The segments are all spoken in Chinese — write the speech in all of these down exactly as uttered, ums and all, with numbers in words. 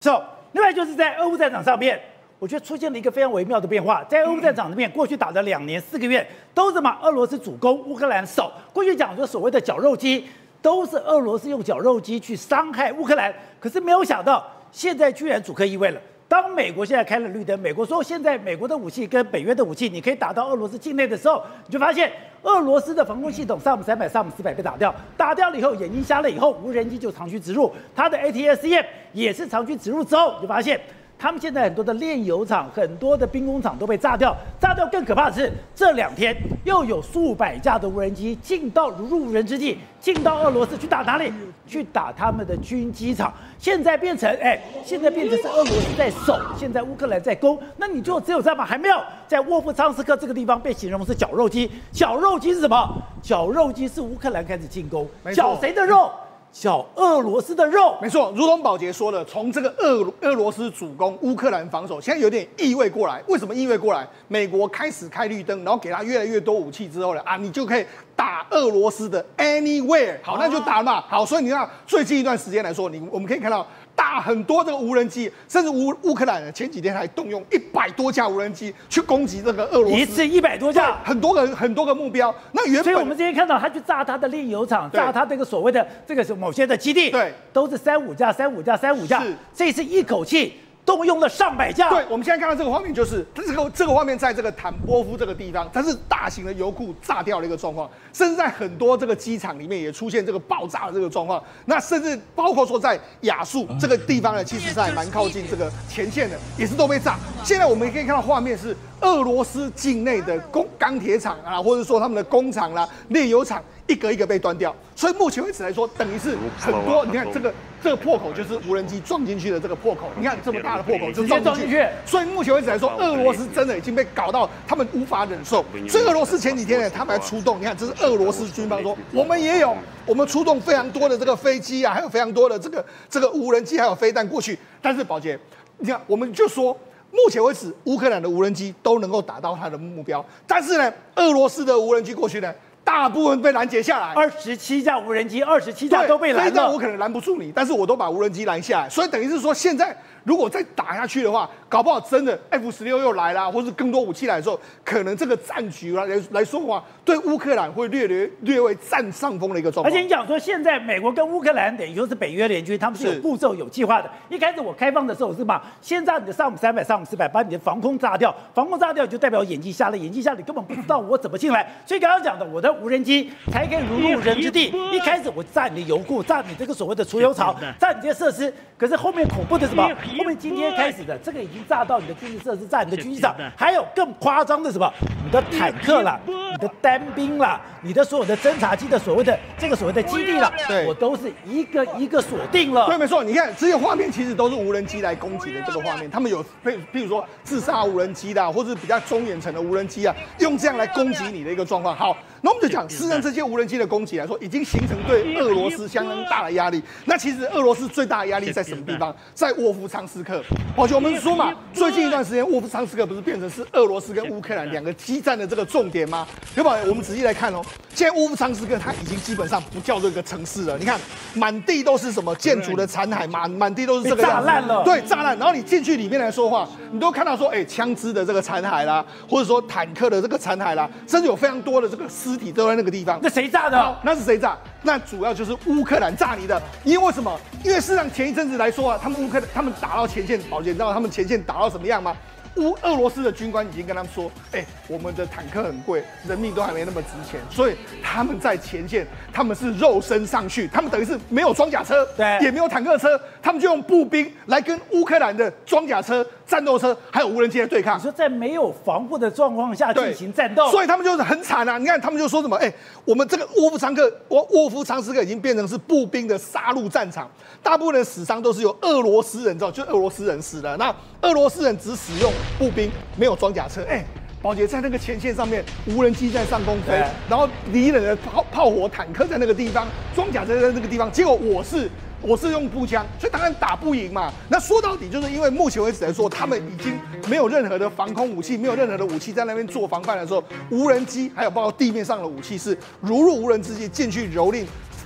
So， 另外就是在俄乌战场上面，我觉得出现了一个非常微妙的变化。在俄乌战场里面，过去打了两年四个月，都是嘛俄罗斯主攻，乌克兰守。过去讲说所谓的绞肉机，都是俄罗斯用绞肉机去伤害乌克兰。可是没有想到，现在居然主客易位了。当美国现在开了绿灯，美国说现在美国的武器跟北约的武器，你可以打到俄罗斯境内的时候，你就发现俄罗斯的防空系统萨姆三百、萨姆四百被打掉，打掉了以后，眼睛瞎了以后，无人机就长驱直入，它的 A T S M 也是长驱直入之后，你就发现。他们现在很多的炼油厂、很多的兵工厂都被炸掉，炸掉更可怕的是，这两天又有数百架的无人机进到如入无人之地，进到俄罗斯去打哪里？去打他们的军机场。现在变成，哎，现在变成是俄罗斯在守，现在乌克兰在攻。那你就只有这样吗？还没有，在沃夫昌斯克这个地方被形容是绞肉机。绞肉机是什么？绞肉机是乌克兰开始进攻，绞谁的肉？小俄罗斯的肉， 没错，如同宝杰说的，从这个俄俄罗斯主攻，乌克兰防守，现在有点意味过来。为什么意味过来？美国开始开绿灯，然后给他越来越多武器之后呢，啊，你就可以打俄罗斯的 anywhere。好，那就打了嘛。好，所以你看最近一段时间来说，你我们可以看到。打很多这个无人机，甚至乌乌克兰前几天还动用一百多架无人机去攻击这个俄罗斯， 一次一百多架， 很多个很多个目标。那原本， 所以我们今天看到他去炸他的炼油厂，炸他这个所谓的这个是某些的基地， 对， 都是三五架、三五架、三五架， 是这次一口气。动用了上百架。 对，我们现在看到这个画面，就是这个这个画面，在这个坦波夫这个地方，它是大型的油库炸掉的一个状况，甚至在很多这个机场里面也出现这个爆炸的这个状况。那甚至包括说在亚速这个地方呢，其实是还蛮靠近这个前线的，也是都被炸。现在我们可以看到画面是俄罗斯境内的工钢铁厂啊，或者说他们的工厂啦、炼油厂。一个一个被端掉，所以目前为止来说，等于是很多。你看这个这个破口就是无人机撞进去的这个破口，你看这么大的破口就撞进去。所以目前为止来说，俄罗斯真的已经被搞到他们无法忍受。所以俄罗斯前几天呢，他们还出动，你看这是俄罗斯军方说，我们也有，我们出动非常多的这个飞机啊，还有非常多的这个这个无人机还有飞弹过去。但是宝杰，你看我们就说。目前为止，乌克兰的无人机都能够打到它的目标，但是呢，俄罗斯的无人机过去呢，大部分被拦截下来。 二十七架无人机，二十七架都被拦了。 飞弹我可能拦不住你，但是我都把无人机拦下来，所以等于是说，现在如果再打下去的话，搞不好真的 F 十六又来啦，或是更多武器来的时候，可能这个战局来来说的话，对乌克兰会略略略微占上风的一个状况。 而且你讲说，现在美国跟乌克兰等于说是北约联军，他们是有步骤、有计划的。一开始我开放的时候是把先炸你的萨姆三百、萨姆四百，把你的防空炸掉，防空炸掉就代表眼睛瞎了，眼睛瞎了你根本不知道我怎么进来。所以刚刚讲的，我的无人机才可以如入人之地。一开始我炸你的油库，炸你这个所谓的储油槽，炸你这些设施，可是后面恐怖的是什么？后面今天开始的这个已经炸到你的军事设施，炸你的军机场，还有更夸张的什么？你的坦克啦，你的单兵啦，你的所有的侦察机的所谓的这个所谓的基地啦， 对， 我都是一个一个锁定了。 对，没错。你看这些画面其实都是无人机来攻击的这个画面，他们有譬譬如说自杀无人机的，或是比较中远程的无人机啊，用这样来攻击你的一个状况。好，那我们就讲，事实上这些无人机的攻击来说，已经形成对俄罗斯相当大的压力。那其实俄罗斯最大的压力在什么地方？在沃夫昌斯克。而且我们说嘛，最近一段时间沃夫昌斯克不是变成是俄罗斯跟乌克兰两个激战的这个重点吗？对吧？我们仔细来看哦，现在沃夫昌斯克它已经基本上不叫做一个城市了。你看，满地都是什么建筑的残骸，满满地都是这个样子， 炸烂了。 对，炸烂。然后你进去里面来说话，你都看到说，哎，枪支的这个残骸啦，或者说坦克的这个残骸啦，甚至有非常多的这个尸体都在那个地方。 那谁炸的？ 那是谁炸？那主要就是乌克兰炸你的。因为为什么？因为事实上前一阵子来说啊，他们乌克兰他们打到前线，宝姐，你知道他们前线打到什么样吗？乌俄罗斯的军官已经跟他们说，哎、欸，我们的坦克很贵，人命都还没那么值钱，所以他们在前线，他们是肉身上去，他们等于是没有装甲车， 对， 也没有坦克车，他们就用步兵来跟乌克兰的装甲车、战斗车还有无人机的对抗。 你说在没有防护的状况下进行战斗， 所以他们就是很惨啊！你看，他们就说什么，哎、欸，我们这个沃夫昌克、沃沃夫昌斯克已经变成是步兵的杀戮战场，大部分的死伤都是由俄罗斯人造，就俄罗斯人死了。那俄罗斯人只使用步兵，没有装甲车。哎、欸，宝杰在那个前线上面，无人机在上空飞，然后敌人的炮炮火、坦克在那个地方，装甲车在那个地方，结果我是。我是用步枪，所以当然打不赢嘛。那说到底，就是因为目前为止来说，他们已经没有任何的防空武器，没有任何的武器在那边做防范的时候，无人机还有包括地面上的武器是如入无人之境进去蹂躏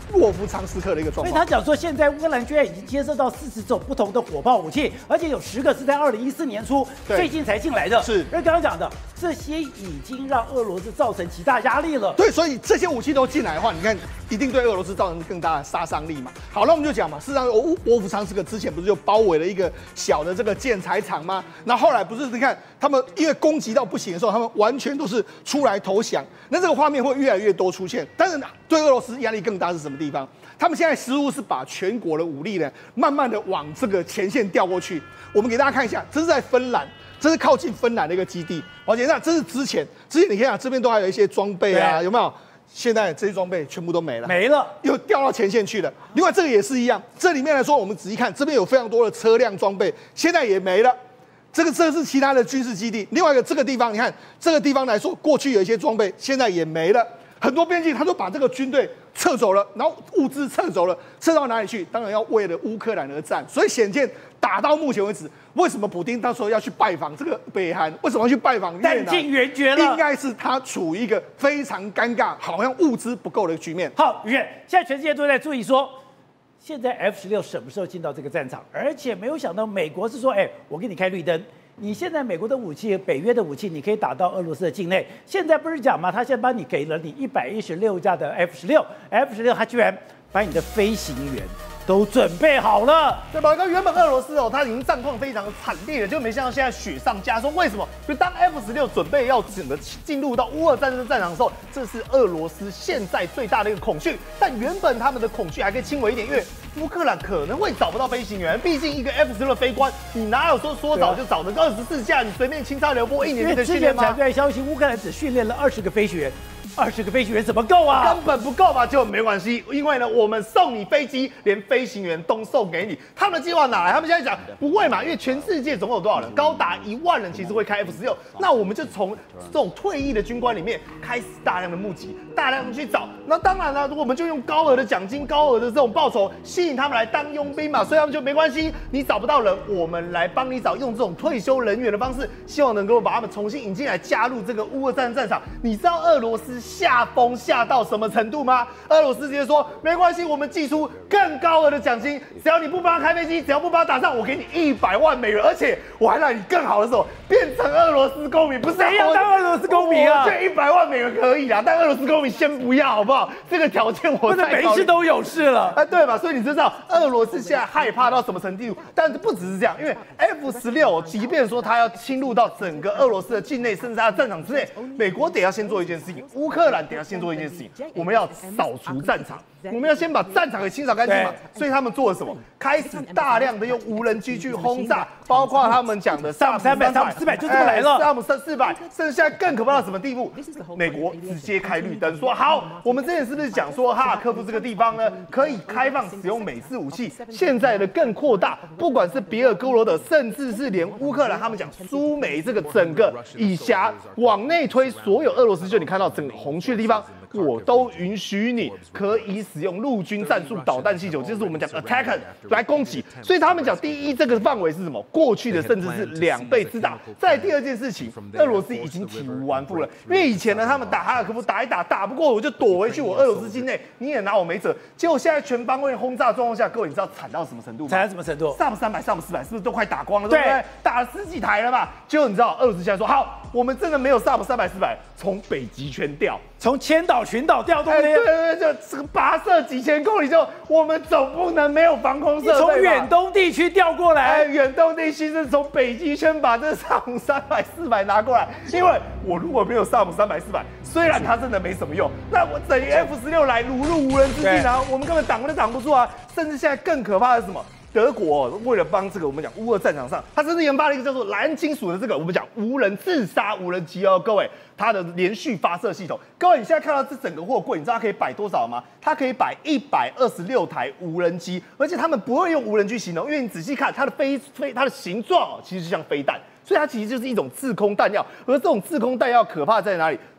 沃夫昌斯克的一个状况。 所以他讲说，现在乌克兰居然已经接受到四十种不同的火炮武器，而且有十个是在二零一四年初最近才进来的。 是， 而刚刚讲的这些已经让俄罗斯造成极大压力了。 对，所以这些武器都进来的话，你看一定对俄罗斯造成更大的杀伤力嘛。好，那我们就讲嘛，事实上沃沃夫昌斯克之前不是就包围了一个小的这个建材厂吗？那后来不是你看他们因为攻击到不行的时候，他们完全都是出来投降。那这个画面会越来越多出现，但是对俄罗斯压力更大是什么地方？他们现在似乎是把全国的武力呢，慢慢的往这个前线调过去。我们给大家看一下，这是在芬兰，这是靠近芬兰的一个基地。而且那这是之前，之前你看啊，这边都还有一些装备啊，有没有？现在这些装备全部都没了， 没了， 又调到前线去了。另外这个也是一样，这里面来说，我们仔细看，这边有非常多的车辆装备，现在也没了。这个这是其他的军事基地。另外一个这个地方，你看这个地方来说，过去有一些装备，现在也没了。很多边境他都把这个军队撤走了，然后物资撤走了，撤到哪里去？当然要为了乌克兰而战。所以显见打到目前为止，为什么普丁到时候要去拜访这个北韩？为什么要去拜访越南？ 弹尽援绝了， 应该是他处于一个非常尴尬，好像物资不够的局面。 好，宇轩，现在全世界都在注意说，现在 F 十六什么时候进到这个战场？而且没有想到美国是说，哎，我给你开绿灯。你现在美国的武器、北约的武器，你可以打到俄罗斯的境内。现在不是讲吗？他现在帮你给了你一百一十六架的 F 十六 ，F 十六他居然把你的飞行员都准备好了。 对吧？原本俄罗斯哦，他已经战况非常惨烈了，就没想到现在雪上加霜。为什么？就当 F 十六准备要整个进入到乌俄战争战场的时候，这是俄罗斯现在最大的一个恐惧。但原本他们的恐惧还可以轻微一点，因为乌克兰可能会找不到飞行员，毕竟一个 F 十六飞官，你哪有说说找就找的？二十四架，你随便清仓流波一年的训练吗？ 之前传出来消息，乌克兰只训练了二十个飞行员。二十个飞行员怎么够啊？ 根本不够吧？就没关系，因为呢，我们送你飞机，连飞行员都送给你。他们的计划哪来？他们现在讲不会嘛？因为全世界总共有多少人？高达一万人，其实会开 F 十六。那我们就从这种退役的军官里面开始大量的募集，大量的去找。那当然了，我们就用高额的奖金、高额的这种报酬吸引他们来当佣兵嘛。所以他们就没关系，你找不到人，我们来帮你找，用这种退休人员的方式，希望能够把他们重新引进来，加入这个乌俄战争战场。你知道俄罗斯下风下到什么程度吗？俄罗斯直接说没关系，我们寄出更高额的奖金，只要你不帮他开飞机，只要不帮他打仗，我给你一百万美元，而且我还让你更好的时候变成俄罗斯公民，不是谁要当俄罗斯公民啊？ 这一百万美元可以啦，但俄罗斯公民先不要好不好？这个条件我再每一次都有事了， 哎，对吧？所以你知道俄罗斯现在害怕到什么程度？但是不只是这样，因为 F 十六，即便说他要侵入到整个俄罗斯的境内，甚至他的战场之内，美国得要先做一件事情，乌克兰得要先做一件事情，我们要扫除战场，我们要先把战场给清扫干净嘛。所以他们做了什么？开始大量的用无人机去轰炸，包括他们讲的萨姆三百、 萨姆四百就这么来了， 萨姆三四百，甚至现在更可怕到什么地步？美国直接开绿灯，说好，我们之前是不是讲说哈尔科夫这个地方呢，可以开放使用美式武器？现在的更扩大，不管是别尔哥罗德，甚至是连乌克兰，他们讲苏美这个整个以辖往内推，所有俄罗斯就你看到整个红区的地方。我都允许你可以使用陆军战术导弹系统，就是我们讲 attacker 来攻击。所以他们讲，第一，这个范围是什么？过去的甚至是两倍之大。再第二件事情，俄罗斯已经体无完肤了，因为以前呢，他们打哈尔科夫打一打，打不过我就躲回去我俄罗斯境内，你也拿我没辙。结果现在全方位轰炸状况下，各位你知道惨到什么程度吗？ 惨到什么程度？ 萨姆三百、萨姆四百是不是都快打光了？对不对？打了十几台了吧？结果你知道，俄罗斯现在说好，我们真的没有萨姆三百、四百，从北极圈调。 从千岛群岛调动的， 对对对，就这个跋涉几千公里，就我们总不能没有防空设备吧？ 从远东地区调过来， 远东地区是从北极圈把这萨姆三百、四百拿过来，因为我如果没有萨姆三百、四百，虽然它真的没什么用，那我等于 F 十六来如入无人之境啊，我们根本挡都挡不住啊！甚至现在更可怕的是什么？德国为了帮这个我们讲乌俄战场上，他甚至研发了一个叫做蓝金属的这个我们讲无人自杀无人机哦，各位，它的连续发射系统，各位你现在看到这整个货柜，你知道它可以摆多少吗？它可以摆一百二十六台无人机，而且他们不会用无人机形容，因为你仔细看它的飞飞它的形状哦，其实就像飞弹。所以它其实就是一种制空弹药，而这种制空弹药可怕在哪里？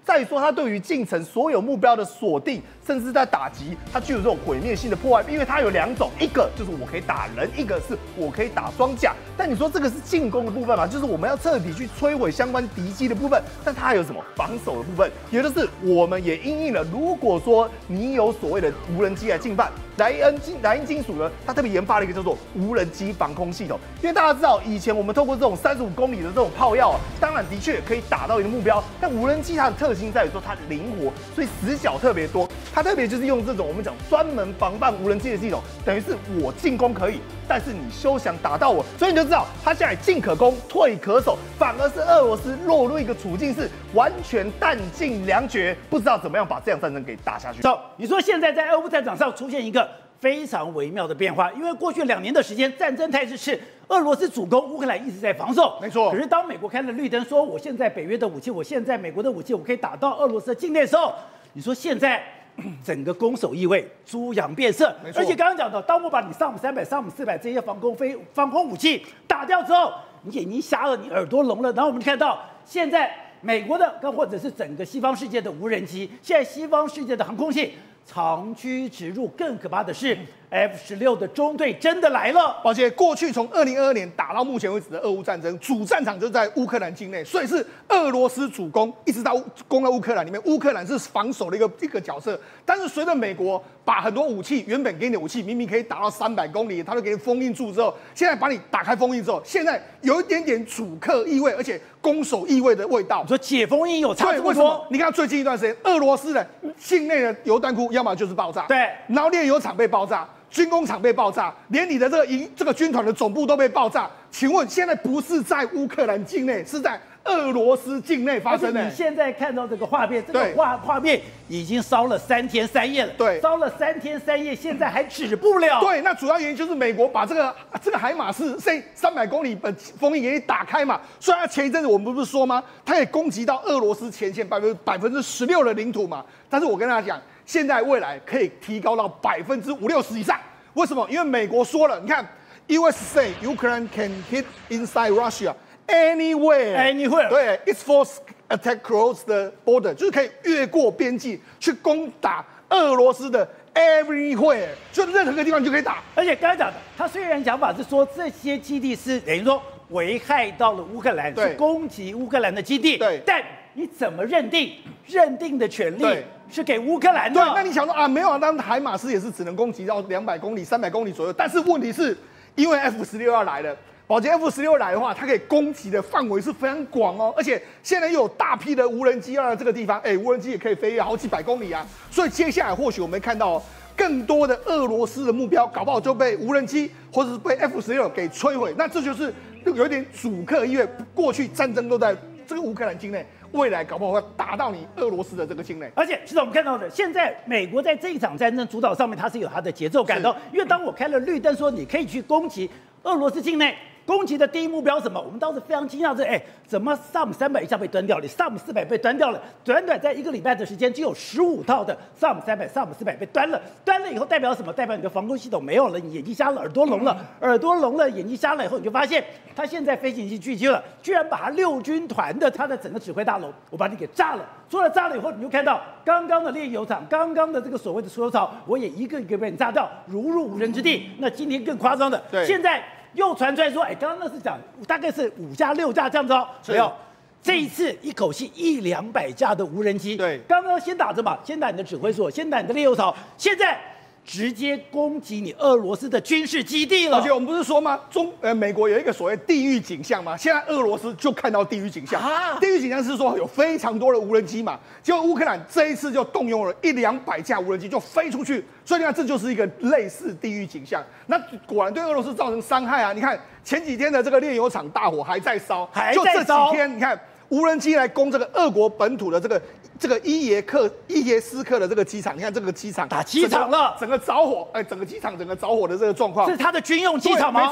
再说它对于进程所有目标的锁定，甚至在打击，它具有这种毁灭性的破坏，因为它有两种，一个就是我可以打人，一个是我可以打装甲。但你说这个是进攻的部分嘛，就是我们要彻底去摧毁相关敌机的部分，但它还有什么防守的部分？也就是我们也因应了，如果说你有所谓的无人机来进犯，莱恩金莱茵金属呢，它特别研发了一个叫做无人机防空系统，因为大家知道以前我们透过这种三十五公里的这种炮药啊，当然的确可以打到一个目标，但无人机它的特性在于说它灵活，所以死角特别多。它特别就是用这种我们讲专门防范无人机的系统，等于是我进攻可以，但是你休想打到我，所以你就知道它现在进可攻，退可守，反而是俄罗斯落入一个处境是完全弹尽粮绝，不知道怎么样把这场战争给打下去。 走，你说现在在俄乌战场上出现一个非常微妙的变化，因为过去两年的时间，战争态势是俄罗斯主攻，乌克兰一直在防守， 没错。 可是当美国开了绿灯，说我现在北约的武器，我现在美国的武器，我可以打到俄罗斯的境内的时候，你说现在整个攻守意味猪羊变色，而且刚刚讲到，当我把你萨姆三百、萨姆四百这些防空飞防空武器打掉之后，你眼睛瞎了，你耳朵聋了，然后我们看到现在美国的，跟或者是整个西方世界的无人机，现在西方世界的航空器长驱直入，更可怕的是 F 十六的中队真的来了。 而且过去从二零二二年打到目前为止的俄乌战争，主战场就在乌克兰境内，所以是俄罗斯主攻，一直到攻到乌克兰里面，乌克兰是防守的一个一个角色。但是随着美国把很多武器，原本给你的武器明明可以打到三百公里，它都给你封印住之后，现在把你打开封印之后，现在有一点点主客意味，而且攻守意味的味道。 你说解封印有差对， 这么多为什么？？你看最近一段时间，俄罗斯的境内的油弹库要么就是爆炸， 对， 然后炼油厂被爆炸。军工厂被爆炸，连你的这个营这个军团的总部都被爆炸。请问现在不是在乌克兰境内，是在俄罗斯境内发生的、 你现在看到这个画面，这个对画画面已经烧了三天三夜了， 对烧了三天三夜，现在还止不了。 对，那主要原因就是美国把这个这个海马式这三百公里的封印给你打开嘛。虽然前一阵子我们不是说吗？它也攻击到俄罗斯前线百分百分之十六的领土嘛。但是我跟大家讲，现在未来可以提高到百分之五六十以上。为什么？因为美国说了，你看 ，U S say Ukraine can hit inside Russia anywhere anywhere， 对 ，its force attack across the border， 就是可以越过边境去攻打俄罗斯的 everywhere， 就任何个地方就可以打。 而且刚才讲的，他虽然讲法是说这些基地是等于说危害到了乌克兰， 对是攻击乌克兰的基地， 对但你怎么认定？认定的权利对是给乌克兰的。 对，那你想说啊，没有啊，当海马斯也是只能攻击到两百公里、三百公里左右，但是问题是，因为 F 十六要来了。宝洁 F 十六来的话，它可以攻击的范围是非常广哦，而且现在又有大批的无人机要来这个地方，哎，无人机也可以飞好几百公里啊，所以接下来或许我们看到、哦、更多的俄罗斯的目标，搞不好就被无人机或者是被 F 十六给摧毁，那这就是有一点主客意味。过去战争都在这个乌克兰境内，未来搞不好会打到你俄罗斯的这个境内。 而且，其实我们看到的，现在美国在这一场战争主导上面，它是有它的节奏感的。因为当我开了绿灯，说你可以去攻击俄罗斯境内。攻击的第一目标是什么？我们当时非常惊讶，是哎，怎么萨姆三百一下被端掉了，萨姆四百被端掉了？短短在一个礼拜的时间，就有十五套的萨姆三百、萨姆四百被端了。端了以后代表什么？代表你的防空系统没有了，你眼睛瞎了，耳朵聋了，耳朵聋了，眼睛瞎了以后，你就发现它现在飞行器聚集了，居然把它六军团的它的整个指挥大楼，我把你给炸了。除了炸了以后，你就看到刚刚的炼油厂，刚刚的这个所谓的出油槽，我也一个一个被你炸掉，如入无人之地。那今天更夸张的， 对， 现在。又传出来说，哎，刚刚那是讲大概是五架六架这样子哦，没有，这一次一口气一两百架的无人机， 对， 刚刚先打着嘛，先打你的指挥所，先打你的炼油槽，现在直接攻击你俄罗斯的军事基地了。 而且我们不是说吗？中呃，美国有一个所谓地狱景象嘛，现在俄罗斯就看到地狱景象。啊、地狱景象是说有非常多的无人机嘛，结果乌克兰这一次就动用了一两百架无人机就飞出去，所以你看这就是一个类似地狱景象。那果然对俄罗斯造成伤害啊！你看前几天的这个炼油厂大火还在烧， 还在烧， 就这几天你看。无人机来攻这个俄国本土的这个这个伊耶克伊耶斯克的这个机场，你看这个机场打机场了， 整个着火，哎，整个机场整个着火的这个状况， 这是它的军用机场吗？ 没错，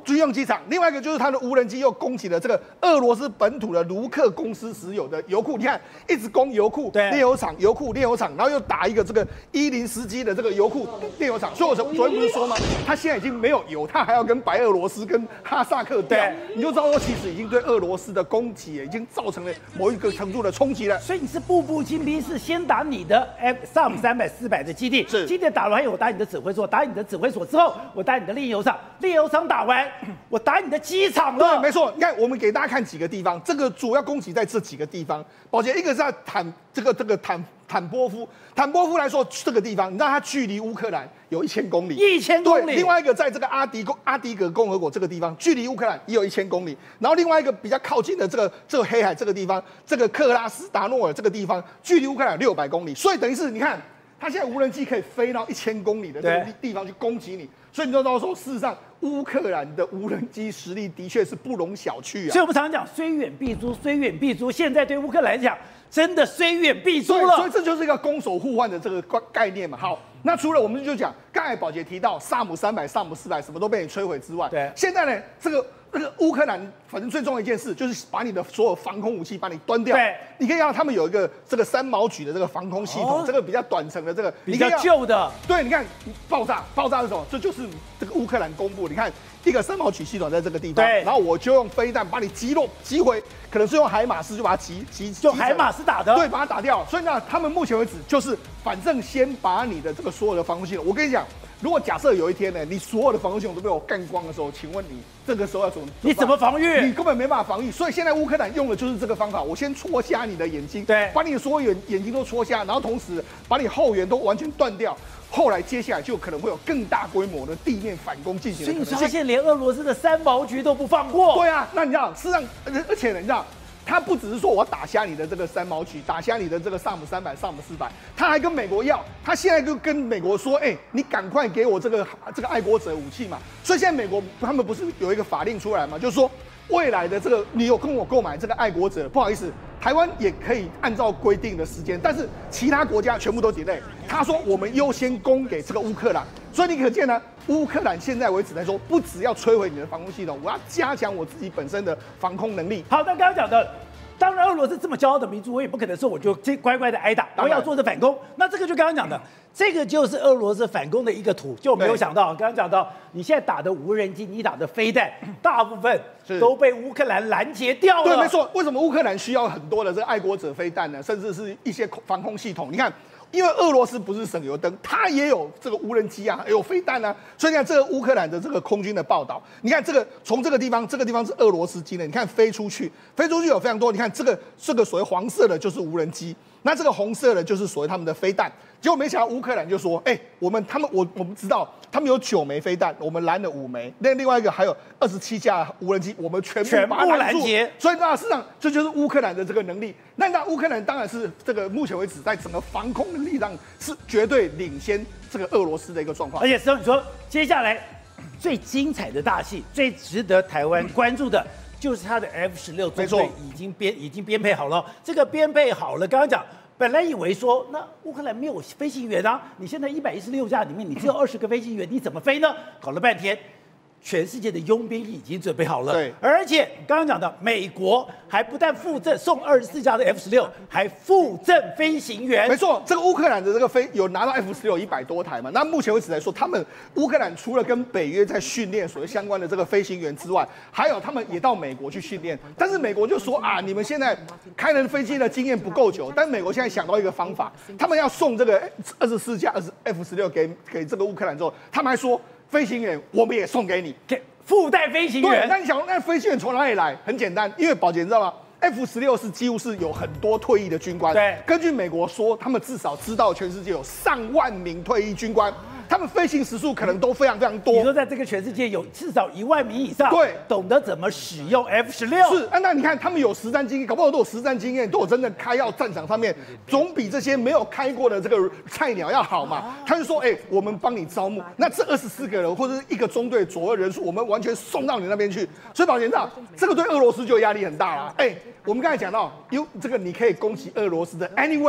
军用机场，另外一个就是它的无人机又攻击了这个俄罗斯本土的卢克公司石油的油库。你看，一直攻油库、炼油厂、油库、炼油厂，然后又打一个这个伊林斯基的这个油库、炼油厂。所以我昨昨天不是说吗？他现在已经没有油，他还要跟白俄罗斯、跟哈萨克调，你就知道说，其实已经对俄罗斯的攻击已经造成了某一个程度的冲击了。 所以你是步步紧逼，是先打你的 F 萨姆三百、四百的基地， 是基地打完以后，我打你的指挥所，打你的指挥所之后，我打你的炼油厂，炼油厂打完，我打你的机场了。 对，没错。你看，我们给大家看几个地方，这个主要攻击在这几个地方。宝杰，一个是在坦这个这个坦坦波夫，坦波夫来说，这个地方，你知道它距离乌克兰有一千公里， 一千公里。 对，另外一个在这个阿迪共阿迪格共和国这个地方，距离乌克兰也有一千公里。然后另外一个比较靠近的这个这个黑海这个地方，这个克拉斯达诺尔这个地方，距离乌克兰六百公里。所以等于是你看。它现在无人机可以飞到一千公里的这个地方去攻击你，所以你就知道说，事实上乌克兰的无人机实力的确是不容小觑啊。 所以我们常常讲虽远必诛，虽远必诛。现在对乌克兰来讲，真的虽远必诛了。 所以这就是一个攻守互换的这个概念嘛。好，那除了我们就讲刚才宝杰提到萨姆三百、萨姆四百什么都被你摧毁之外， 对， 现在呢这个。这个乌克兰反正最重要的一件事就是把你的所有防空武器把你端掉。 对， 你可以看到他们有一个这个三毛举的这个防空系统，哦、这个比较短程的这个比较旧的。 对，你看爆炸，爆炸是什么？这就是这个乌克兰公布。你看一个三毛举系统在这个地方， 对， 然后我就用飞弹把你击落、击毁，可能是用海马斯就把它击击， 就海马斯打的， 对，把它打掉。所以呢，他们目前为止就是反正先把你的这个所有的防空系统，我跟你讲。如果假设有一天呢，你所有的防空系统都被我干光的时候，请问你这个时候要怎么？ 你怎么防御？ 你根本没办法防御。所以现在乌克兰用的就是这个方法，我先戳瞎你的眼睛， 对， 把你的所有眼眼睛都戳瞎，然后同时把你后援都完全断掉。后来接下来就可能会有更大规模的地面反攻进行的可能性。 所以你发现连俄罗斯的三毛局都不放过。 对啊，那你知道，事实上，而且呢，你知道。他不只是说我要打瞎你的这个三毛举，打瞎你的这个萨姆三百、萨姆四百，他还跟美国要，他现在就跟美国说，哎、欸，你赶快给我这个这个爱国者武器嘛。所以现在美国他们不是有一个法令出来嘛，就是说未来的这个你有跟我购买这个爱国者，不好意思，台湾也可以按照规定的时间，但是其他国家全部都 delay。他说我们优先供给这个乌克兰，所以你可见呢，乌克兰现在为止来说，不只要摧毁你的防空系统，我要加强我自己本身的防空能力。 好，那刚刚讲的。当然，俄罗斯这么骄傲的民族，我也不可能说我就乖乖的挨打，我要做着反攻。那这个就刚刚讲的，这个就是俄罗斯反攻的一个图。就没有想到，刚刚讲到，你现在打的无人机，你打的飞弹，大部分都被乌克兰拦截掉了。 对，没错。为什么乌克兰需要很多的这个爱国者飞弹呢？甚至是一些防空系统？你看。因为俄罗斯不是省油灯，它也有这个无人机啊，有飞弹啊，所以你看这个乌克兰的这个空军的报道，你看这个从这个地方，这个地方是俄罗斯机的，你看飞出去，飞出去有非常多，你看这个这个所谓黄色的就是无人机，那这个红色的就是所谓他们的飞弹。结果没想到乌克兰就说，哎、欸，我们他们我我们知道他们有九枚飞弹，我们拦了五枚，那另外一个还有二十七架无人机，我们全部把它拦住。所以那事实上这就是乌克兰的这个能力。那那乌克兰当然是这个目前为止在整个防空能力上是绝对领先这个俄罗斯的一个状况。 而且石头，你说接下来最精彩的大戏，最值得台湾关注的。就是它的 F 十六中队已经编已经编配好了，这个编配好了，刚刚讲，本来以为说那乌克兰没有飞行员啊，你现在一百一十六架里面你只有二十个飞行员，你怎么飞呢？搞了半天。全世界的佣兵已经准备好了， 对， 而且刚刚讲到，美国还不但附赠送二十四架的 F 十六，还附赠飞行员。 没错，这个乌克兰的这个飞有拿到 F 十六一百多台嘛？那目前为止来说，他们乌克兰除了跟北约在训练所谓相关的这个飞行员之外，还有他们也到美国去训练。但是美国就说啊，你们现在开人飞机的经验不够久，但美国现在想到一个方法，他们要送这个二十四架 F 十六给给这个乌克兰之后，他们还说。飞行员我们也送给你， 给附带飞行员。 对，那你想，那飞行员从哪里来？很简单，因为宝杰你知道吗 ？F 十六是几乎是有很多退役的军官。 对， 根据美国说，他们至少知道全世界有上万名退役军官。他们飞行时数可能都非常非常多。 你说在这个全世界有至少一万名以上， 对， 懂得怎么使用 F 十六。 是，啊，那你看他们有实战经验，搞不好都有实战经验，都有真的开到战场上面，总比这些没有开过的这个菜鸟要好嘛。他就说，哎、欸，我们帮你招募，那这二十四个人或者是一个中队左右人数，我们完全送到你那边去。所以宝剑长，这个对俄罗斯就压力很大了。哎、欸，我们刚才讲到，有这个你可以攻击俄罗斯的 anywhere。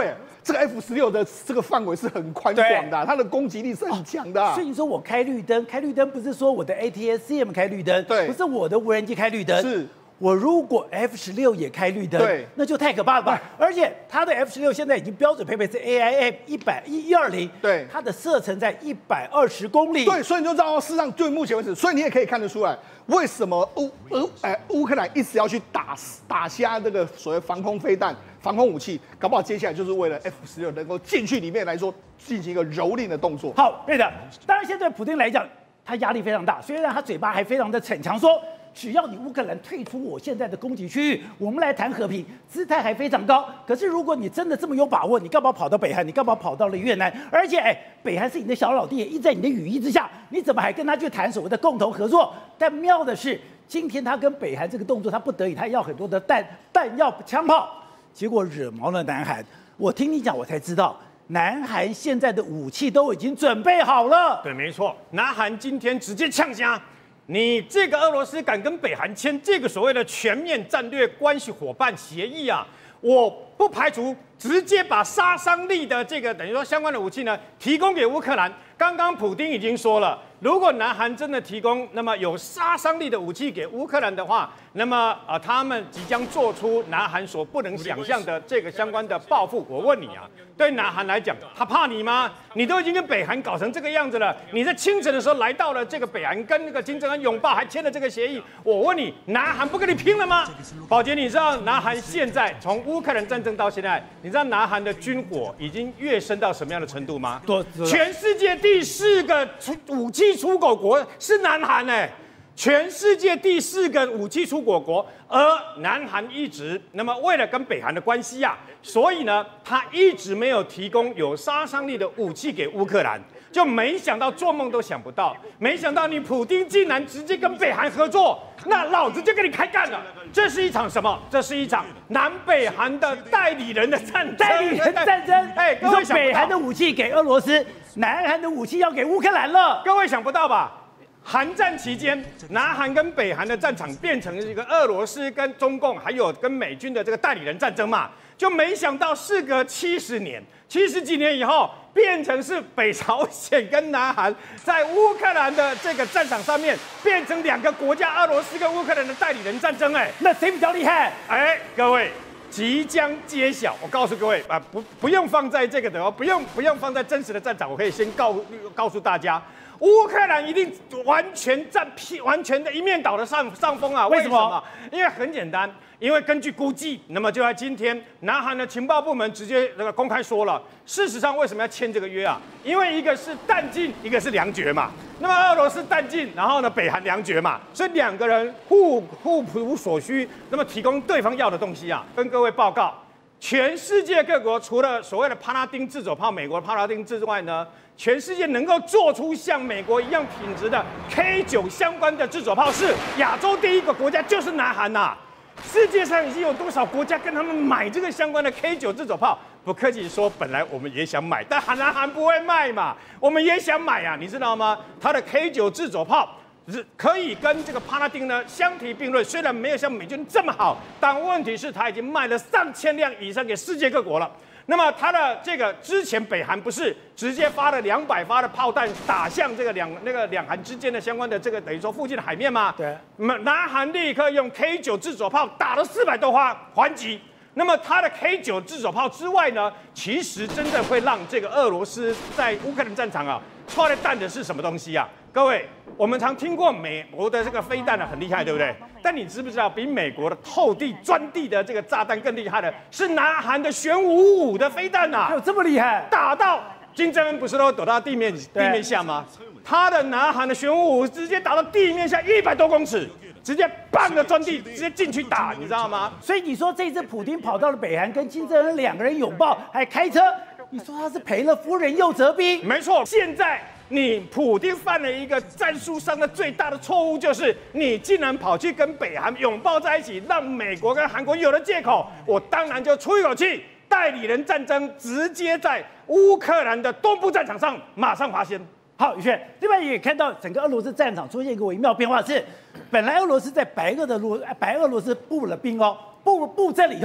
这个 F 十六的这个范围是很宽广的、啊，它的攻击力是很强的、啊哦。所以你说我开绿灯，开绿灯不是说我的 A T S C M 开绿灯， 对， 不是我的无人机开绿灯， 是。 我如果 F 十六也开绿灯， 对， 那就太可怕了吧！而且它的 F 十六现在已经标准配备是 A I M 一百一一二零， 对， 它的射程在一百二十公里， 对，所以你就知道，事实上对目前为止，所以你也可以看得出来，为什么乌乌哎乌克兰一直要去打打瞎这个所谓防空飞弹、防空武器，搞不好接下来就是为了 F 十六能够进去里面来说进行一个蹂躏的动作。 好，对的。当然，现在普丁来讲，他压力非常大，虽然他嘴巴还非常的逞强，说。只要你乌克兰退出我现在的攻击区域，我们来谈和平，姿态还非常高。可是如果你真的这么有把握，你干嘛跑到北韩？你干嘛跑到了越南？而且，哎，北韩是你的小老弟，也依在你的羽翼之下，你怎么还跟他去谈所谓的共同合作？但妙的是，今天他跟北韩这个动作，他不得已，他要很多的弹、弹药、枪炮，结果惹毛了南韩。我听你讲，我才知道。南韩现在的武器都已经准备好了。 对，没错，南韩今天直接呛虾。你这个俄罗斯敢跟北韩签这个所谓的全面战略关系伙伴协议啊，我不排除直接把杀伤力的这个等于说相关的武器呢提供给乌克兰。刚刚普丁已经说了，如果南韩真的提供那么有杀伤力的武器给乌克兰的话，那么啊、呃、他们即将做出南韩所不能想象的这个相关的报复。我问你啊，对南韩来讲，他怕你吗？你都已经跟北韩搞成这个样子了，你在清晨的时候来到了这个北韩，跟那个金正恩拥抱，还签了这个协议。我问你，南韩不跟你拼了吗？宝杰，你知道南韩现在从乌克兰战争到现在，你知道南韩的军火已经跃升到什么样的程度吗？ 多， 全世界第四个出武器出口国是南韩哎、欸。全世界第四个武器出口国，而南韩一直那么为了跟北韩的关系呀、啊，所以呢，他一直没有提供有杀伤力的武器给乌克兰，就没想到做梦都想不到，没想到你普丁竟然直接跟北韩合作，那老子就跟你开干了。这是一场什么？这是一场南北韩的代理人的战争， 代理人战争。 哎， 你说北韩的武器给俄罗斯，南韩的武器要给乌克兰了， 各位想不到吧？韩战期间，南韩跟北韩的战场变成了一个俄罗斯跟中共还有跟美军的这个代理人战争嘛，就没想到事隔七十年，七十几年以后，变成是北朝鲜跟南韩在乌克兰的这个战场上面，变成两个国家，俄罗斯跟乌克兰的代理人战争。哎， 那谁比较厉害？ 哎，各位。即将揭晓，我告诉各位啊，不不用放在这个的哦，不用不用放在真实的战场，我可以先告告诉大家，乌克兰一定完全占屁，完全的一面倒的上上风啊！为什么？因为很简单，因为根据估计，那么就在今天，南韩的情报部门直接那个公开说了，事实上为什么要签这个约啊？因为一个是弹尽，一个是粮绝嘛。那么俄罗斯弹尽，然后呢，北韩粮绝嘛，所以两个人互互补所需，那么提供对方要的东西啊。跟各位报告，全世界各国除了所谓的帕拉丁自走炮，美国的帕拉丁之外呢，全世界能够做出像美国一样品质的 K 九相关的自走炮，是亚洲第一个国家，就是南韩呐、啊。世界上已经有多少国家跟他们买这个相关的 K 九自走炮？不客气说，本来我们也想买，但南韩不会卖嘛，我们也想买啊，你知道吗？它的 K 九自走炮是可以跟这个帕拉丁呢相提并论，虽然没有像美军这么好，但问题是它已经卖了上千辆以上给世界各国了。那么它的这个之前北韩不是直接发了两百发的炮弹打向这个两那个两韩之间的相关的这个等于说附近的海面吗？ 对。 南韩立刻用 K 九自走炮打了四百多发还击。那么它的 K 九自走炮之外呢，其实真正会让这个俄罗斯在乌克兰战场啊错的弹的是什么东西啊？各位，我们常听过美国的这个飞弹啊很厉害，对不对？但你知不知道比美国的透地钻地的这个炸弹更厉害的是南韩的玄武五的飞弹啊？ 有这么厉害？ 打到金正恩不是都躲到地面地面下吗？他的南韩的玄武五直接打到地面下一百多公尺。直接半个钻地，直接进去打，你知道吗？ 所以你说这次普丁跑到了北韩，跟金正恩两个人拥抱，还开车，你说他是赔了夫人又折兵？ 没错，现在你普丁犯了一个战术上的最大的错误，就是你竟然跑去跟北韩拥抱在一起，让美国跟韩国有了借口。我当然就出一口气，代理人战争直接在乌克兰的东部战场上马上发现。 好，宇轩，另外也看到整个俄罗斯战场出现一个微妙变化，是本来俄罗斯在白俄的罗白俄罗斯布了兵哦，布布阵了以后，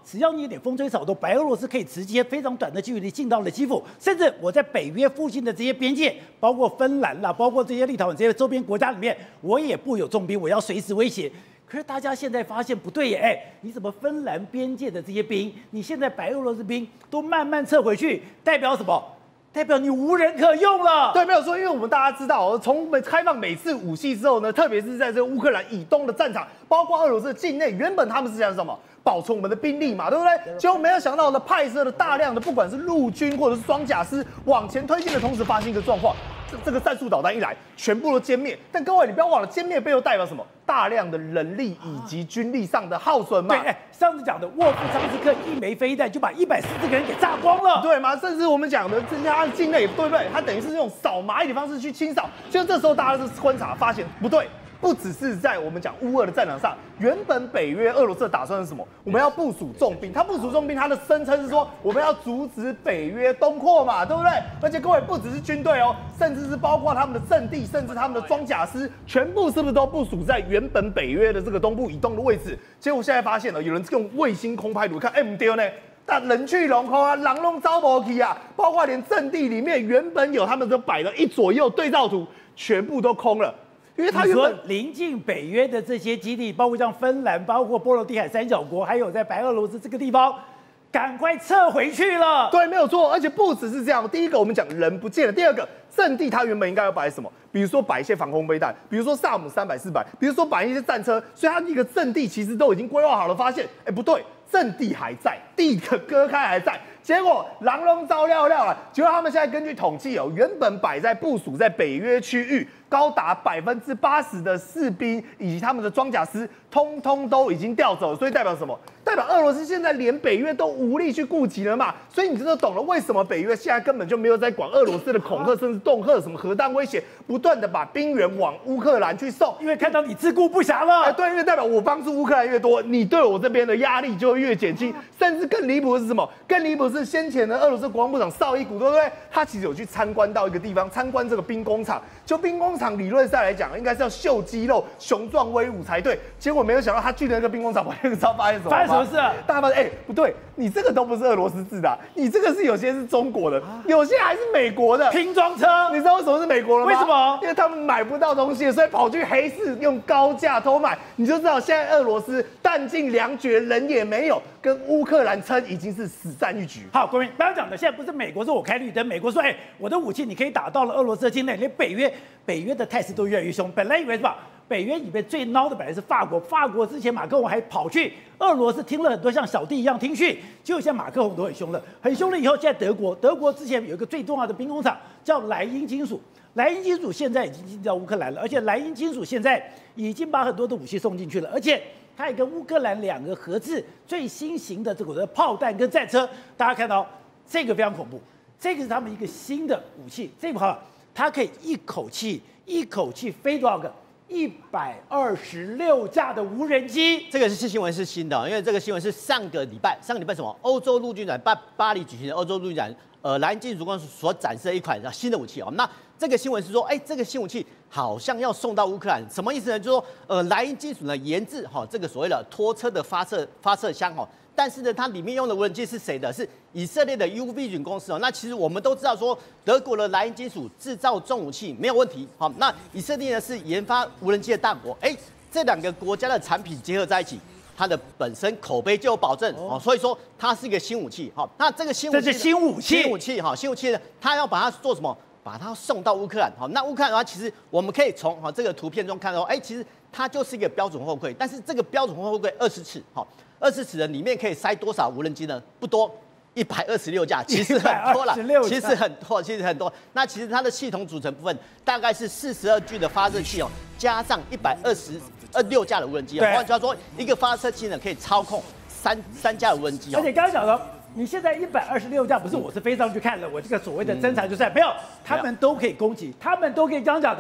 只要你有点风吹草动，白俄罗斯可以直接非常短的距离进到了基辅，甚至我在北约附近的这些边界，包括芬兰啦，包括这些立陶宛这些周边国家里面，我也布有重兵，我要随时威胁。可是大家现在发现不对耶，哎，你怎么芬兰边界的这些兵，你现在白俄罗斯兵都慢慢撤回去，代表什么？代表你无人可用了。 对，没有错，因为我们大家知道，从开放美式武器之后呢，特别是在这个乌克兰以东的战场，包括俄罗斯的境内，原本他们是想什么？保存我们的兵力嘛，对不对？结果没有想到呢，派射了大量的不管是陆军或者是装甲师往前推进的同时，发生一个状况，这这个战术导弹一来，全部都歼灭。但各位，你不要忘了，歼灭背后代表什么？大量的人力以及军力上的耗损嘛。 对，哎，上次讲的沃夫昌斯克一枚飞弹就把一百四十个人给炸光了， 对吗？甚至我们讲的，这他境内对不对？他等于是用扫蚂蚁的方式去清扫。就这时候大家是观察发现不对。不只是在我们讲乌俄的战场上，原本北约俄罗斯的打算是什么？我们要部署重兵，他部署重兵，他的声称是说我们要阻止北约东扩嘛，对不对？而且各位不只是军队哦，甚至是包括他们的阵地，甚至他们的装甲师，全部是不是都部署在原本北约的这个东部以东的位置？结果现在发现了，有人用卫星空拍图看，哎，不对呢。但人去楼空啊，狼龙招不起啊，包括连阵地里面原本有他们都摆了一左右对照图，全部都空了。因为他原本临近北约的这些基地，包括像芬兰，包括波罗的海三小国，还有在白俄罗斯这个地方，赶快撤回去了。 对，没有错。而且不只是这样，第一个我们讲人不见了，第二个阵地它原本应该要摆什么？比如说摆一些防空飞弹，比如说萨姆三百、四百，比如说摆一些战车，所以它一个阵地其实都已经规划好了。发现，哎，不对，阵地还在，地的割开还在。结果狼龙招料料啊！结果他们现在根据统计哦，原本摆在部署在北约区域高达百分之八十的士兵以及他们的装甲师，通通都已经调走了。所以代表什么？代表俄罗斯现在连北约都无力去顾及了嘛？所以你就懂了为什么北约现在根本就没有在管俄罗斯的恐吓，甚至恫吓什么核弹威胁，不断的把兵员往乌克兰去送， 因为看到你自顾不暇了。 哎，对，因为代表我帮助乌克兰越多，你对我这边的压力就会越减轻。甚至更离谱的是什么？更离谱是先前的俄罗斯国防部长绍伊古，对不对？他其实有去参观到一个地方，参观这个兵工厂。就兵工厂理论上来讲，应该是要秀肌肉、雄壮威武才对。结果没有想到，他去的那个兵工厂，我知道发现什么？ 发生什么事啊？ 大家发现，哎，不对，你这个都不是俄罗斯制的、啊，你这个是有些是中国的，有些还是美国的拼装车。 你知道为什么是美国的吗？ 为什么？ 因为他们买不到东西，所以跑去黑市用高价偷买。你就知道现在俄罗斯弹尽粮绝，人也没有，跟乌克兰称已经是死战一局。 好，各位刚刚讲的，现在不是美国说我开绿灯，美国说，哎，我的武器你可以打到了俄罗斯的境内，连北约北约的态势都越来越凶。本来以为是吧？北约里面最孬的本来是法国，法国之前马克龙还跑去俄罗斯听了很多像小弟一样听训，结果现在马克龙都很凶了，很凶了以后，现在德国，德国之前有一个最重要的兵工厂叫莱茵金属，莱茵金属现在已经进到乌克兰了，而且莱茵金属现在已经把很多的武器送进去了，而且它也跟乌克兰两个合制最新型的这个的炮弹跟战车，大家看到这个非常恐怖，这个是他们一个新的武器，这个好，它可以一口气一口气飞多少个？一百二十六架的无人机， 这个是新闻是新的，因为这个新闻是上个礼拜，上个礼拜什么？欧洲陆军展巴巴黎举行的欧洲陆军展，呃，莱茵金属公司所展示的一款新的武器哦。那这个新闻是说，哎，这个新武器好像要送到乌克兰，什么意思呢？就是说，呃，莱茵金属呢研制哈、哦、这个所谓的拖车的发射发射箱哦。但是呢，它里面用的无人机是谁的？是以色列的 U Vision 公司哦。那其实我们都知道说，德国的莱茵金属制造重武器没有问题。好，那以色列呢是研发无人机的大国。哎，这两个国家的产品结合在一起，它的本身口碑就有保证哦。所以说它是一个新武器。好，那这个新武器， 这是新武器， 新武器哈，新武器呢，它要把它做什么？把它送到乌克兰。好，那乌克兰的话，其实我们可以从哈这个图片中看到，哎，其实它就是一个标准货柜，但是这个标准货柜二十尺，好。二十尺的里面可以塞多少无人机呢？不多，一百二十六架，其实很多了，其实很多，其实很多。那其实它的系统组成部分大概是四十二具的发射器哦，加上一百二十二六架的无人机。换句话说，一个发射器呢可以操控三三架的无人机哦。 而且刚刚讲的，你现在一百二十六架，不是我是飞上去看了，我这个所谓的侦察就赛没有，他们都可以攻击，他们都可以这样讲的。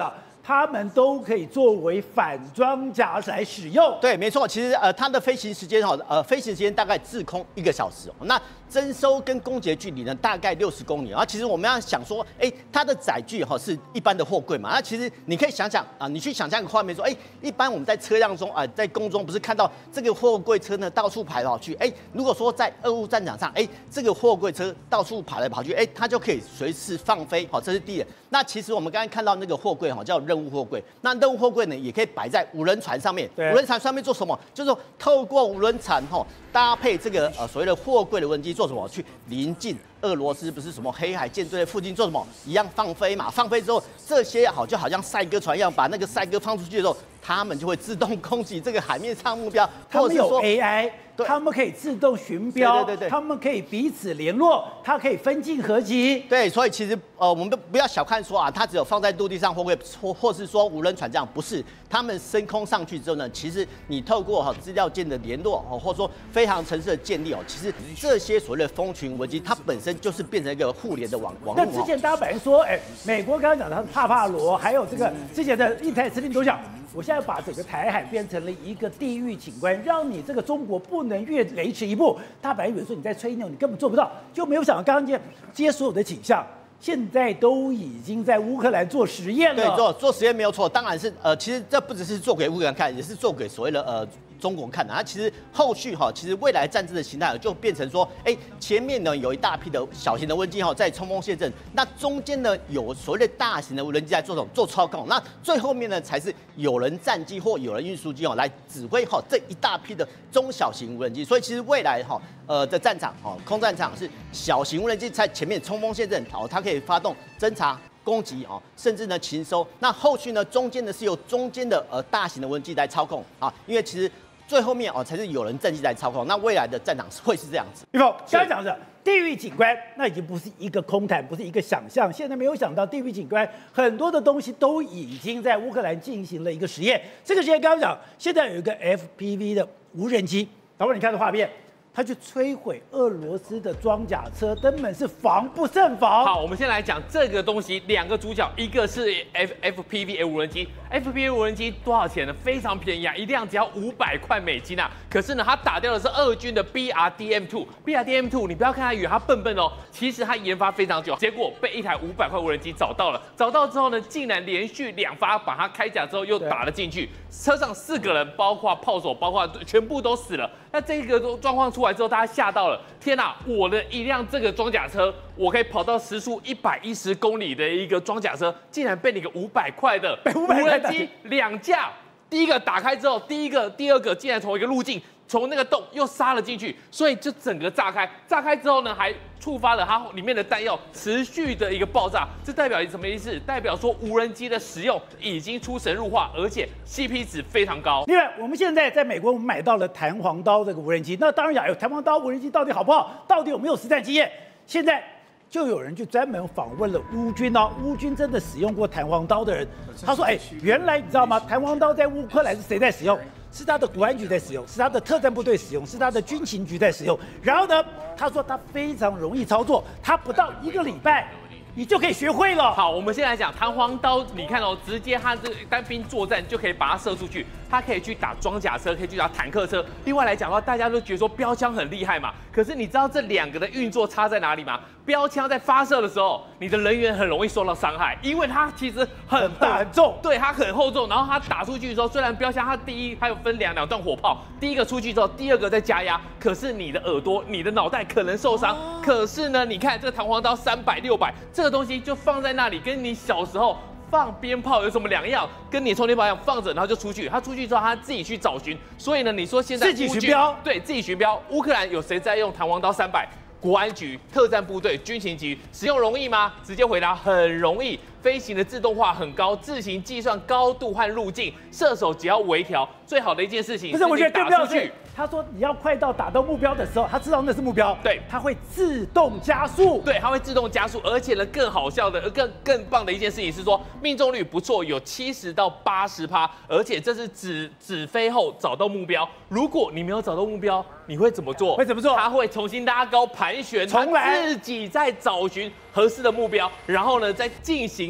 他们都可以作为反装甲来使用。 对，没错。其实呃，它的飞行时间哈，呃，飞行时间大概滞空一个小时哦。那征收跟攻击距离呢，大概六十公里。然后其实我们要想说，哎，它的载具哈是一般的货柜嘛。那其实你可以想想啊，你去想象一个画面说，哎，一般我们在车辆中啊，在空中不是看到这个货柜车呢到处跑来跑去？哎，如果说在俄乌战场上，哎，这个货柜车到处跑来跑去，哎，它就可以随时放飞。好，这是第一点。那其实我们刚才看到那个货柜哈，叫任务货柜。那任务货柜呢，也可以摆在无人船上面。无人船上面做什么？就是说透过无人船哈，搭配这个呃所谓的货柜的无人机做什么？去临近俄罗斯不是什么黑海舰队的附近做什么？一样放飞嘛。放飞之后，这些好就好像赛鸽船一样，把那个赛鸽放出去的时候，他们就会自动攻击这个海面上目标。 他们有 A I。他们可以自动寻标， 对对对， 他们可以彼此联络，它可以分进合击。 对，所以其实呃，我们不要小看说啊，它只有放在陆地上，或会或或是说无人船这样，不是。他们升空上去之后呢，其实你透过哈资料件的联络哦，或者说飞航城市的建立哦，其实这些所谓的蜂群无人机，它本身就是变成一个互联的网网络。 那之前大家本来说，哎，美国刚刚讲的帕帕罗，还有这个之前的印太司令都讲。我现在把整个台海变成了一个地狱景观，让你这个中国不能越雷池一步。他本来以为说你在吹牛，你根本做不到，就没有想到刚刚这些所有的景象，现在都已经在乌克兰做实验了。 对，做做实验没有错，当然是呃，其实这不只是做给乌克兰看，也是做给所谓的呃。中国看的，它其实后续哈，其实未来战争的形态就变成说，哎，前面呢有一大批的小型的无人机哈在冲锋陷阵，那中间呢有所谓的大型的无人机在做什么做操控，那最后面呢才是有人战机或有人运输机哦来指挥哈这一大批的中小型无人机，所以其实未来哈呃的战场哈空战场是小型无人机在前面冲锋陷阵，哦，它可以发动侦察。攻击哦，甚至呢禽收，那后续呢中间呢是由中间的呃大型的无人机来操控啊，因为其实最后面哦才是有人战机来操控，那未来的战场会是这样子。 玉凤刚才讲的地狱景观，那已经不是一个空谈，不是一个想象，现在没有想到地狱景观很多的东西都已经在乌克兰进行了一个实验。这个实验刚刚讲，现在有一个 F P V 的无人机，老板你看这画面。他去摧毁俄罗斯的装甲车，根本是防不胜防。 好，我们先来讲这个东西，两个主角，一个是 F F P V 无人机 ，F P V 无人机多少钱呢？非常便宜啊，一辆只要五百块美金啊。可是呢，它打掉的是俄军的 B R D M 二 ，B R D M 二，你不要看它以为它笨笨哦，其实它研发非常久，结果被一台五百块无人机找到了，找到之后呢，竟然连续两发把它开甲之后又打了进去，车上四个人，包括炮手，包括全部都死了。那这个状况出来之后，大家吓到了，天哪！我的一辆这个装甲车，我可以跑到时速一百一十公里的一个装甲车，竟然被你个五百块的无人机两架，第一个打开之后，第一个、第二个竟然从一个路径。从那个洞又杀了进去，所以就整个炸开。炸开之后呢，还触发了它里面的弹药持续的一个爆炸。这代表什么意思？代表说无人机的使用已经出神入化，而且 C P 值非常高。 另外，我们现在在美国，我们买到了弹簧刀这个无人机。那当然讲，有弹簧刀无人机到底好不好？到底有没有实战经验？现在就有人去专门访问了乌军哦，乌军真的使用过弹簧刀的人，他说：“哎，原来你知道吗？弹簧刀在乌克兰是谁在使用？”是他的国安局在使用，是他的特战部队使用，是他的军情局在使用。然后呢，他说他非常容易操作，他不到一个礼拜，你就可以学会了。 好，我们先来讲弹簧刀，你看哦，直接它这个单兵作战就可以把它射出去，它可以去打装甲车，可以去打坦克车。另外来讲的话，大家都觉得说标枪很厉害嘛，可是你知道这两个的运作差在哪里吗？标枪在发射的时候，你的人员很容易受到伤害，因为它其实很大很重， 对，它很厚重。然后它打出去的时候，虽然标枪它第一它有分两两段火炮，第一个出去之后，第二个再加压，可是你的耳朵、你的脑袋可能受伤。哦、可是呢，你看这个弹簧刀三百、六百，这个东西就放在那里，跟你小时候放鞭炮有什么两样？跟你充电宝一样，放着然后就出去。他出去之后，他自己去找寻。所以呢，你说现在自己寻标， 对自己寻标。乌克兰有谁在用弹簧刀三百？国安局、特战部队、军情局使用容易吗？直接回答很容易。飞行的自动化很高，自行计算高度和路径，射手只要微调。最好的一件事情不是，我觉得更打出去。 他说你要快到打到目标的时候，他知道那是目标， 对， 他会自动加速， 对，它会自动加速，而且呢，更好笑的、更更棒的一件事情是说，命中率不错，有七十到八十趴，而且这是只只飞后找到目标。如果你没有找到目标，你会怎么做？ 会怎么做？ 它会重新拉高盘旋， 重来， 自己在找寻合适的目标，然后呢，再进行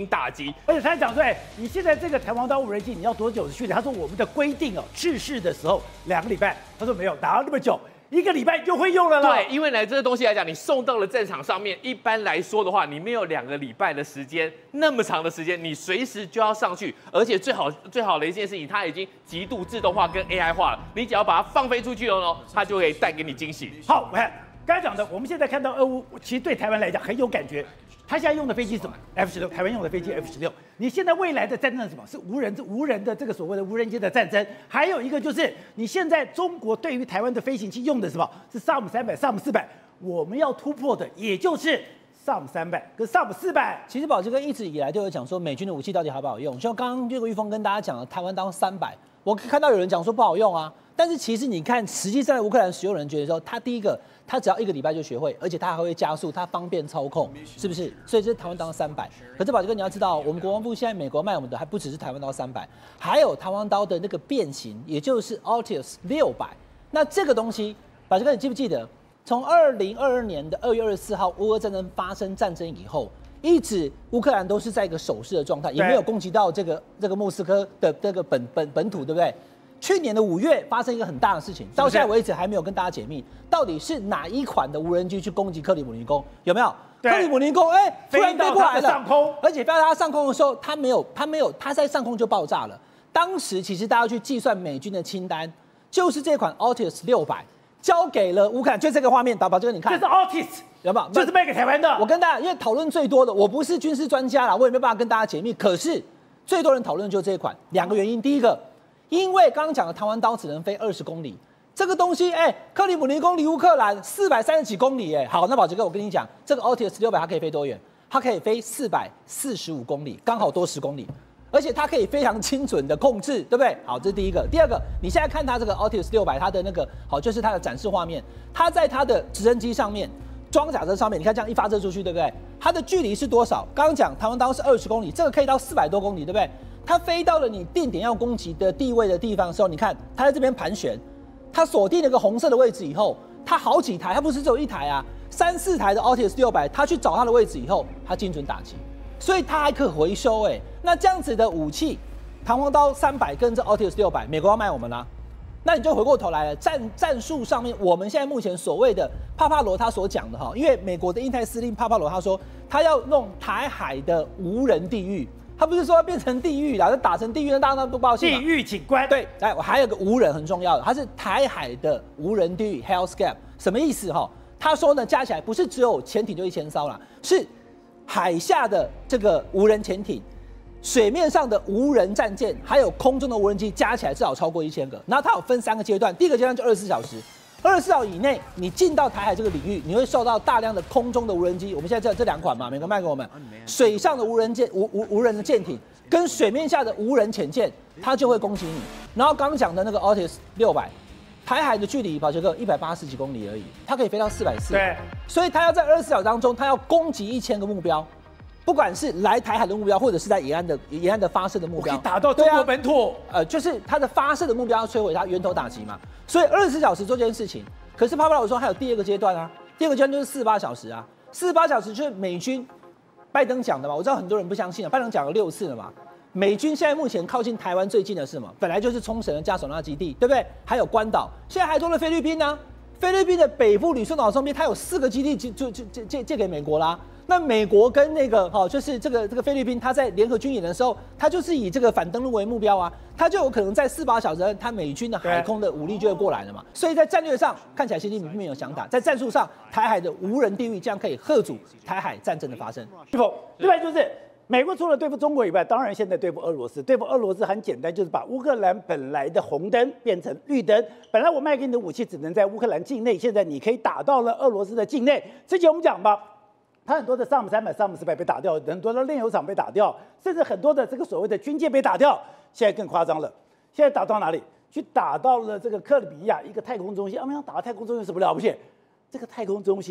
心打击。 而且他还讲说，哎，你现在这个弹簧刀无人机你要多久的训练？他说我们的规定哦，制式的时候两个礼拜。他说没有，打到那么久。一个礼拜就会用了啦。 对，因为呢，这个东西来讲，你送到了战场上面，一般来说的话，你没有两个礼拜的时间，那么长的时间，你随时就要上去，而且最好最好的一件事情，它已经极度自动化跟 A I 化了，你只要把它放飞出去了呢，它就可以带给你惊喜。 好，我看刚才讲的，我们现在看到俄乌，其实对台湾来讲很有感觉。他现在用的飞机是什么 ？F 十六，台湾用的飞机 F 十六。你现在未来的战争是什么？是无人无人的这个所谓的无人机的战争。还有一个就是你现在中国对于台湾的飞行器用的什么？是萨姆三百、萨姆四百。我们要突破的也就是萨姆三百跟萨姆四百。 其实宝杰哥一直以来都有讲说美军的武器到底好不好用，像刚刚这个玉峰跟大家讲的台湾当三百，我看到有人讲说不好用啊。但是其实你看，实际上乌克兰使用人觉得说，他第一个，他只要一个礼拜就学会，而且他还会加速，他方便操控，是不是？所以这是台湾刀三百。可是宝杰哥你要知道，我们国防部现在美国卖我们的还不只是台湾刀三百，还有台湾刀的那个变形，也就是 Altius 六百。那这个东西，宝杰哥你记不记得，从二零二二年的二月二十四号乌俄战争发生战争以后，一直乌克兰都是在一个守势的状态，也没有攻击到这个这个莫斯科的这个本本本土，对不对？去年的五月发生一个很大的事情，到现在为止还没有跟大家解密，到底是哪一款的无人机去攻击克里姆林宫？有没有？克里姆林宫，哎、欸，突然飞过来了， 上空， 而且飞到它上空的时候，它没有，它没有，它在上空就爆炸了。当时其实大家去计算美军的清单，就是这款 Altius 六百交给了乌克兰，就这个画面，导宝这个你看， 这是 Altius， 有没有？ 就是卖给台湾的。 我跟大家，因为讨论最多的，我不是军事专家啦，我也没办法跟大家解密，可是最多人讨论就是这一款，两个原因，第一个。因为刚刚讲的台湾刀只能飞二十公里，这个东西，哎、欸，克里姆林宫离乌克兰四百三十几公里，哎，好，那宝杰哥，我跟你讲，这个 Altius 六百它可以飞多远？它可以飞四百四十五公里，刚好多十公里，而且它可以非常精准的控制，对不对？好，这是第一个。第二个，你现在看它这个 Altius 六百，它的那个好，就是它的展示画面，它在它的直升机上面。装甲车上面，你看这样一发射出去，对不对？它的距离是多少？刚刚讲台湾刀是二十公里，这个可以到四百多公里，对不对？它飞到了你定点要攻击的地位的地方的时候，你看它在这边盘旋，它锁定了个红色的位置以后，它好几台，它不是只有一台啊，三四台的 Altius 六百，它去找它的位置以后，它精准打击，所以它还可回收哎、欸。那这样子的武器，弹簧刀三百跟这 Altius 六百，美国要卖我们啦。那你就回过头来了，战战术上面，我们现在目前所谓的帕帕罗他所讲的哈，因为美国的印太司令帕帕罗他说，他要弄台海的无人地狱，他不是说要变成地狱啦，就打成地狱，那大家都不高兴。 地狱警官。 对，来，我还有个无人很重要的，它是台海的无人地狱 Hellscape， 什么意思哈？他说呢，加起来不是只有潜艇就一千艘啦，是海下的这个无人潜艇。水面上的无人战舰，还有空中的无人机，加起来至少超过一千个。然后它有分三个阶段，第一个阶段就二十四小时，二十四小时以内，你进到台海这个领域，你会受到大量的空中的无人机。我们现在这这两款嘛，美国卖给我们，水上的无人舰、无无无人的舰艇，跟水面下的无人潜舰，它就会攻击你。然后刚刚讲的那个 Altius 六百，台海的距离，宝杰哥一百八十几公里而已，它可以飞到四百四。 对， 所以它要在二十四小时当中，它要攻击一千个目标。不管是来台海的目标，或者是在沿岸的沿岸的发射的目标， 可以打到中国本土。 啊、呃，就是它的发射的目标要摧毁它源头打击嘛。所以二十四小时做这件事情。可是帕帕罗说还有第二个阶段啊，第二个阶段就是四十八小时啊。四十八小时就是美军，拜登讲的嘛，我知道很多人不相信啊，拜登讲了六次了嘛。美军现在目前靠近台湾最近的是什么？本来就是冲绳的加索纳基地，对不对？还有关岛，现在还多了菲律宾呢、啊。菲律宾的北部吕宋岛上面，它有四个基地就就就借借给美国啦。那美国跟那个好，就是这个这个菲律宾，它在联合军演的时候，它就是以这个反登陆为目标啊，它就有可能在四十八小时，它美军的海空的武力就会过来了嘛。所以在战略上看起来习近平并没有想打，在战术上，台海的无人地狱这样可以吓阻台海战争的发生。 是否？另外就是美国除了对付中国以外，当然现在对付俄罗斯，对付俄罗斯很简单，就是把乌克兰本来的红灯变成绿灯。本来我卖给你的武器只能在乌克兰境内，现在你可以打到了俄罗斯的境内。之前我们讲吧。它很多的萨姆三百、萨姆四百被打掉，很多的炼油厂被打掉，甚至很多的这个所谓的军舰被打掉。现在更夸张了，现在打到哪里？去打到了这个克里米亚一个太空中心。啊，没有打到太空中心有什么了不起？这个太空中心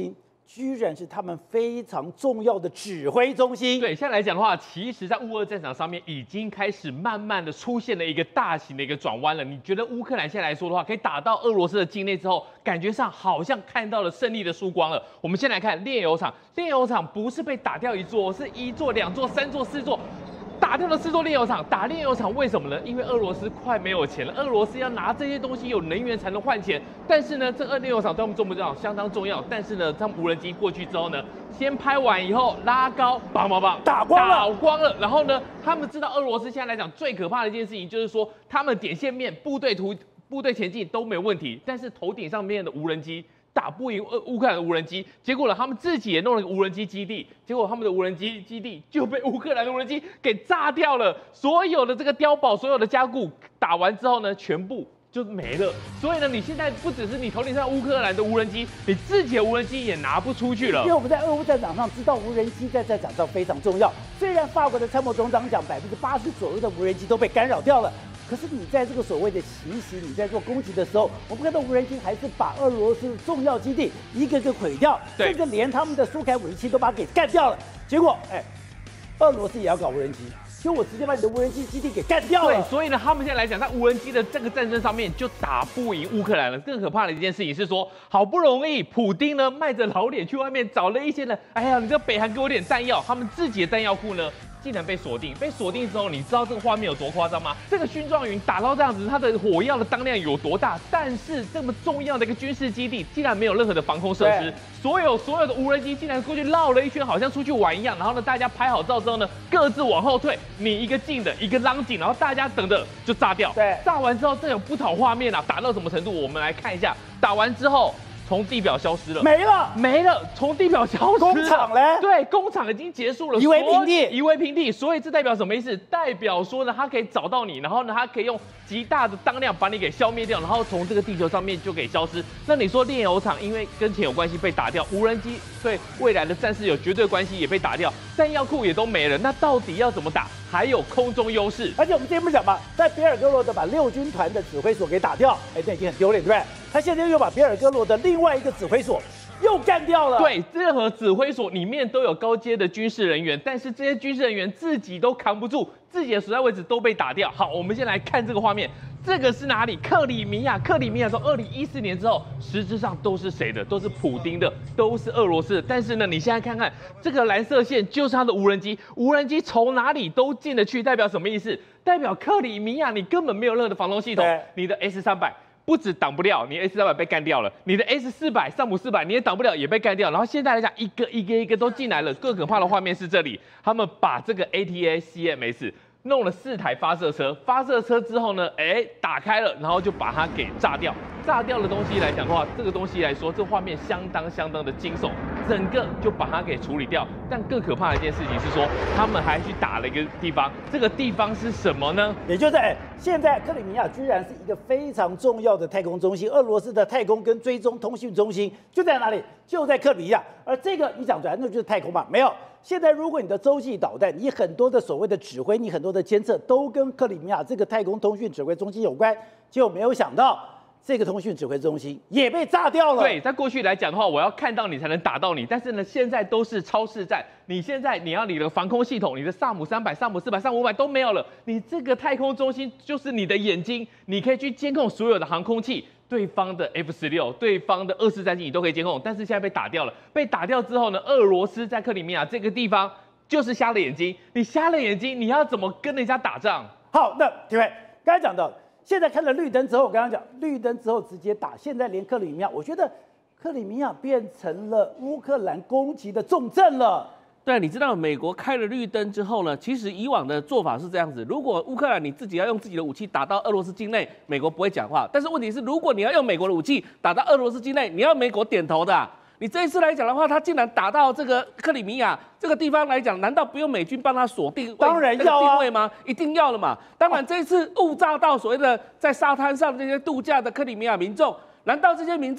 居然是他们非常重要的指挥中心。 对，现在来讲的话，其实在乌俄战场上面已经开始慢慢的出现了一个大型的一个转弯了。你觉得乌克兰现在来说的话，可以打到俄罗斯的境内之后，感觉上好像看到了胜利的曙光了。我们先来看炼油厂，炼油厂不是被打掉一座，是一座、两座、三座、四座。打掉了四座炼油厂，打炼油厂为什么呢？因为俄罗斯快没有钱了，俄罗斯要拿这些东西有能源才能换钱。但是呢，这二炼油厂对他们重不重要？相当重要。但是呢，他们无人机过去之后呢，先拍完以后拉高，棒棒棒， 打光了， 打光了。然后呢，他们知道俄罗斯现在来讲最可怕的一件事情就是说，他们点线面、部队图、部队前进都没有问题，但是头顶上面的无人机。打不赢乌乌克兰的无人机，结果呢，他们自己也弄了个无人机基地，结果他们的无人机基地就被乌克兰的无人机给炸掉了，所有的这个碉堡、所有的加固打完之后呢，全部就没了。所以呢，你现在不只是你头顶上乌克兰的无人机，你自己的无人机也拿不出去了。 因为我们在俄乌战场上知道无人机在战场上非常重要，虽然法国的参谋总长讲百分之八十左右的无人机都被干扰掉了。可是你在这个所谓的袭击，你在做攻击的时候，我们看到无人机还是把俄罗斯的重要基地一个个毁掉，甚至连他们的苏凯五十七都把它给干掉了。结果，哎，俄罗斯也要搞无人机，就我直接把你的无人机基地给干掉了。 对，所以呢，他们现在来讲，在无人机的这个战争上面就打不赢乌克兰了。更可怕的一件事情是说，好不容易普丁呢卖着老脸去外面找了一些人，哎呀，你这北韩给我点弹药，他们自己的弹药库呢？竟然被锁定，被锁定之后，你知道这个画面有多夸张吗？这个蕈状云打到这样子，它的火药的当量有多大？但是这么重要的一个军事基地，竟然没有任何的防空设施，所有所有的无人机竟然过去绕了一圈，好像出去玩一样。然后呢，大家拍好照之后呢，各自往后退，你一个近的，一个拉近，然后大家等着就炸掉。 对， 炸完之后，这有不少画面啊，打到什么程度？我们来看一下，打完之后。从地表消失了， 没了， 没了，从地表消失了。 工厂嘞？ 对，工厂已经结束了， 夷为平地， 夷为平地。所以这代表什么意思？代表说呢，它可以找到你，然后呢，它可以用极大的当量把你给消灭掉，然后从这个地球上面就给消失。那你说炼油厂因为跟钱有关系被打掉，无人机对未来的战事有绝对关系也被打掉，弹药库也都没了，那到底要怎么打？还有空中优势。 而且我们之前不讲嘛，在别尔哥罗德把六军团的指挥所给打掉，哎，那已经很丢脸，对不对？他现在又把别尔哥罗的另外一个指挥所又干掉了。 对，任何指挥所里面都有高阶的军事人员，但是这些军事人员自己都扛不住，自己的所在位置都被打掉。好，我们先来看这个画面，这个是哪里？克里米亚。克里米亚从二零一四年之后，实质上都是谁的？都是普丁的，都是俄罗斯的。但是呢，你现在看看这个蓝色线，就是它的无人机，无人机从哪里都进得去，代表什么意思？代表克里米亚你根本没有任何的防空系统，你的 S 三百。不止挡不了，你 S 三百被干掉了，你的 S 四百、萨姆四百你也挡不了，也被干掉。然后现在来讲，一个一个一个都进来了。更可怕的画面是这里，他们把这个 A T A C M S 弄了四台发射车，发射车之后呢，哎，打开了，然后就把它给炸掉。炸掉的东西来讲的话，这个东西来说，这画面相当相当的惊悚，整个就把它给处理掉。但更可怕的一件事情是说，他们还去打了一个地方，这个地方是什么呢？ 也就是哎，现在克里米亚居然是一个非常重要的太空中心，俄罗斯的太空跟追踪通讯中心就在哪里？就在克里米亚。而这个你讲出来，那就是太空嘛？没有。现在如果你的洲际导弹，你很多的所谓的指挥，你很多的监测都跟克里米亚这个太空通讯指挥中心有关，结果没有想到。这个通讯指挥中心也被炸掉了。 对，在过去来讲的话，我要看到你才能打到你，但是呢，现在都是超视战。你现在你要你的防空系统，你的萨姆三百、萨姆四百、萨姆五百都没有了。你这个太空中心就是你的眼睛，你可以去监控所有的航空器，对方的 F 十六、对方的二式战机你都可以监控。但是现在被打掉了，被打掉之后呢，俄罗斯在克里米亚这个地方就是瞎了眼睛。你瞎了眼睛，你要怎么跟人家打仗？ 好，那体会刚才讲到。现在看了绿灯之后，我刚刚讲绿灯之后直接打，现在连克里米亚，我觉得克里米亚变成了乌克兰攻击的重镇了。 对，你知道美国开了绿灯之后呢，其实以往的做法是这样子：如果乌克兰你自己要用自己的武器打到俄罗斯境内，美国不会讲话。但是问题是，如果你要用美国的武器打到俄罗斯境内，你要美国点头的、啊。你这一次来讲的话，他竟然打到这个克里米亚这个地方来讲，难道不用美军帮他锁定当然要、啊、 定位吗？一定要了嘛。当然，这一次误炸到所谓的在沙滩上这些度假的克里米亚民众，难道这些民众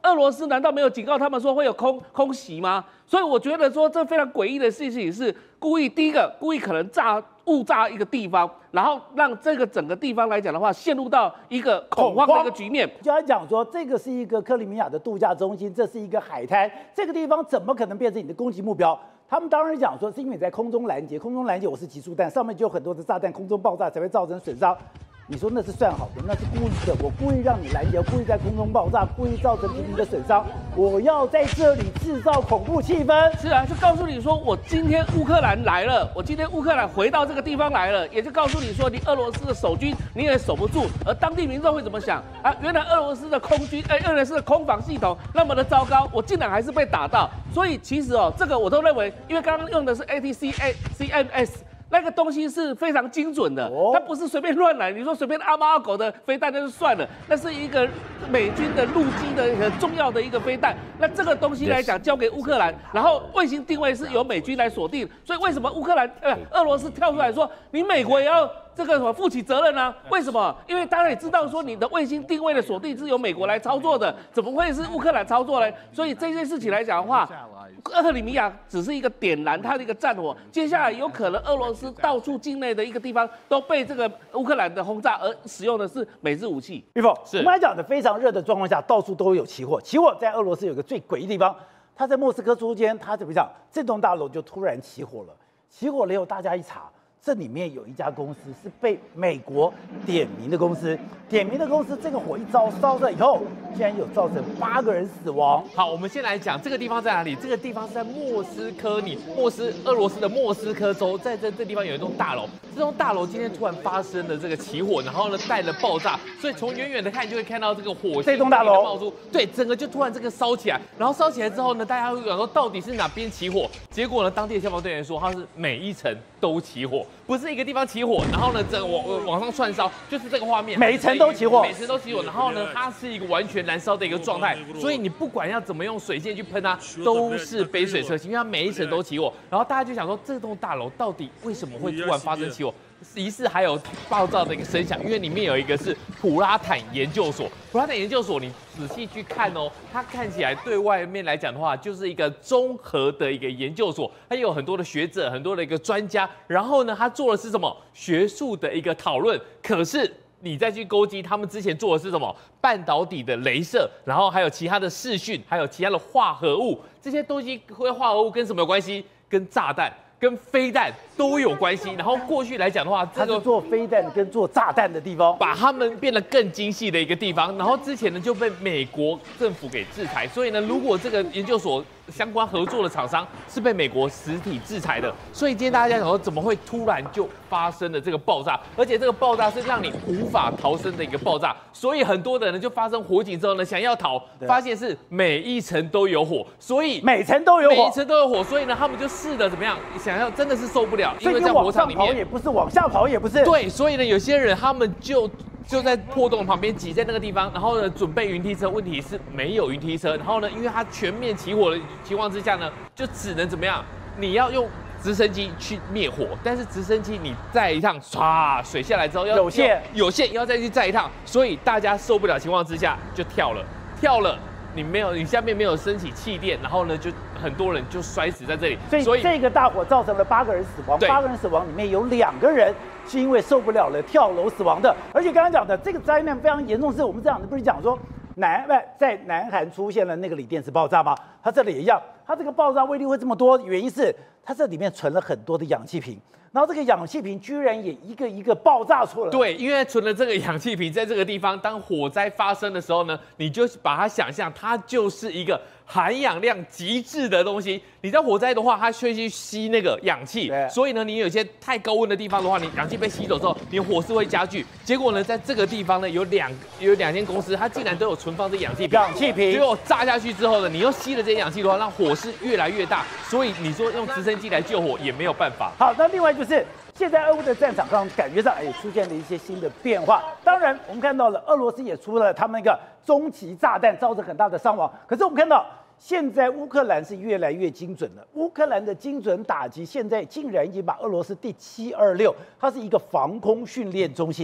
俄罗斯难道没有警告他们说会有空空袭吗？所以我觉得说这非常诡异的事情是故意，第一个故意可能炸误炸一个地方，然后让这个整个地方来讲的话，陷入到一个恐慌的一个局面。 就要讲说，这个是一个克里米亚的度假中心，这是一个海滩，这个地方怎么可能变成你的攻击目标？他们当然讲说，是因为你在空中拦截，空中拦截我是集束弹，上面就有很多的炸弹，空中爆炸才会造成损伤。你说那是算好的，那是故意的。我故意让你拦截，故意在空中爆炸，故意造成平民的损伤。我要在这里制造恐怖气氛。 是啊，就告诉你说，我今天乌克兰来了，我今天乌克兰回到这个地方来了，也就告诉你说，你俄罗斯的守军你也守不住。而当地民众会怎么想啊？原来俄罗斯的空军，哎，俄罗斯的空防系统那么的糟糕，我竟然还是被打到。所以其实哦，这个我都认为，因为刚刚用的是 A T C M S。那个东西是非常精准的，它不是随便乱来。你说随便阿猫阿狗的飞弹那就算了，那是一个美军的陆基的很重要的一个飞弹。那这个东西来讲，交给乌克兰，然后卫星定位是由美军来锁定。所以为什么乌克兰呃俄罗斯跳出来说，你美国也要这个什么负起责任呢？为什么？因为大家也知道说你的卫星定位的锁定是由美国来操作的，怎么会是乌克兰操作呢？所以这件事情来讲的话，克里米亚只是一个点燃它的一个战火，接下来有可能俄罗斯到处境内的一个地方都被这个乌克兰的轰炸，而使用的是美制武器。 玉凤， 是我们来讲的非常热的状况下，到处都有起火。起火在俄罗斯有个最诡异的地方，它在莫斯科中间，它怎么讲？这栋大楼就突然起火了。起火了以后，大家一查，这里面有一家公司是被美国点名的公司，点名的公司，这个火一烧烧了以后，竟然有造成八个人死亡。 好，我们先来讲这个地方在哪里？这个地方是在莫斯科，你莫斯俄罗斯的莫斯科州，在这这地方有一栋大楼，这栋大楼今天突然发生了这个起火，然后呢带了爆炸，所以从远远的看就会看到这个火星这栋大楼冒出，对，整个就突然这个烧起来，然后烧起来之后呢，大家会想说到底是哪边起火？结果呢，当地的消防队员说，它是每一层都起火，不是一个地方起火，然后呢整个往往上窜烧，就是这个画面， 每一层都起火， 每层都起火，然后呢它是一个完全燃烧的一个状态，所以你不管要怎么用水线去喷它，都是杯水车薪，因为它每一层都起火。然后大家就想说，这栋大楼到底为什么会突然发生起火？疑似还有爆炸的一个声响，因为里面有一个是普拉坦研究所。普拉坦研究所，你仔细去看哦，它看起来对外面来讲的话，就是一个综合的一个研究所，它有很多的学者，很多的一个专家。然后呢，它做的是什么学术的一个讨论。可是你再去勾稽，他们之前做的是什么半导体的雷射，然后还有其他的视讯，还有其他的化合物，这些东西和化合物跟什么有关系？跟炸弹。跟飞弹都有关系，然后过去来讲的话， 它是做飞弹跟做炸弹的地方， 把它们变得更精细的一个地方。然后之前呢就被美国政府给制裁，所以呢，如果这个研究所相关合作的厂商是被美国实体制裁的，所以今天大家想说，怎么会突然就发生了这个爆炸？而且这个爆炸是让你无法逃生的一个爆炸，所以很多的人就发生火警之后呢，想要逃，发现是每一层都有火，所以每层都有火， 每一层都有火，所以呢，他们就试着怎么样，想要真的是受不了，因为在往火场里面上跑也不是，往下跑也不是， 对，所以呢，有些人他们就。就在破洞旁边挤在那个地方，然后呢准备云梯车，问题是没有云梯车，然后呢，因为它全面起火的情况之下呢，就只能怎么样？你要用直升机去灭火，但是直升机你载一趟，唰，水下来之后要有限， 有限，要再去载一趟，所以大家受不了情况之下就跳了，跳了。你没有，你下面没有升起气垫，然后呢，就很多人就摔死在这里。 所以，所以这个大火造成了八个人死亡，八个人死亡里面有两个人是因为受不了了跳楼死亡的。而且刚刚讲的这个灾难非常严重，是我们这样的不是讲说南在南韩出现了那个锂电池爆炸吗？它这里也一样，它这个爆炸威力会这么多，原因是它这里面存了很多的氧气瓶。然后这个氧气瓶居然也一个一个爆炸出来。 对，因为存了这个氧气瓶在这个地方，当火灾发生的时候呢，你就把它想象，它就是一个含氧量极致的东西。你在火灾的话，它会去吸那个氧气，所以呢，你有些太高温的地方的话，你氧气被吸走之后，你火势会加剧。结果呢，在这个地方呢，有两有两间公司，它竟然都有存放这氧气瓶。 氧气瓶， 结果炸下去之后呢，你又吸了这些氧气的话，让火势越来越大。所以你说用直升机来救火也没有办法。 好，那另外就是现在俄乌的战场上，感觉上也出现了一些新的变化。当然，我们看到了俄罗斯也出了他们那个中期炸弹，造成很大的伤亡。可是我们看到，现在乌克兰是越来越精准了。乌克兰的精准打击，现在竟然已经把俄罗斯第七二六，它是一个防空训练中心，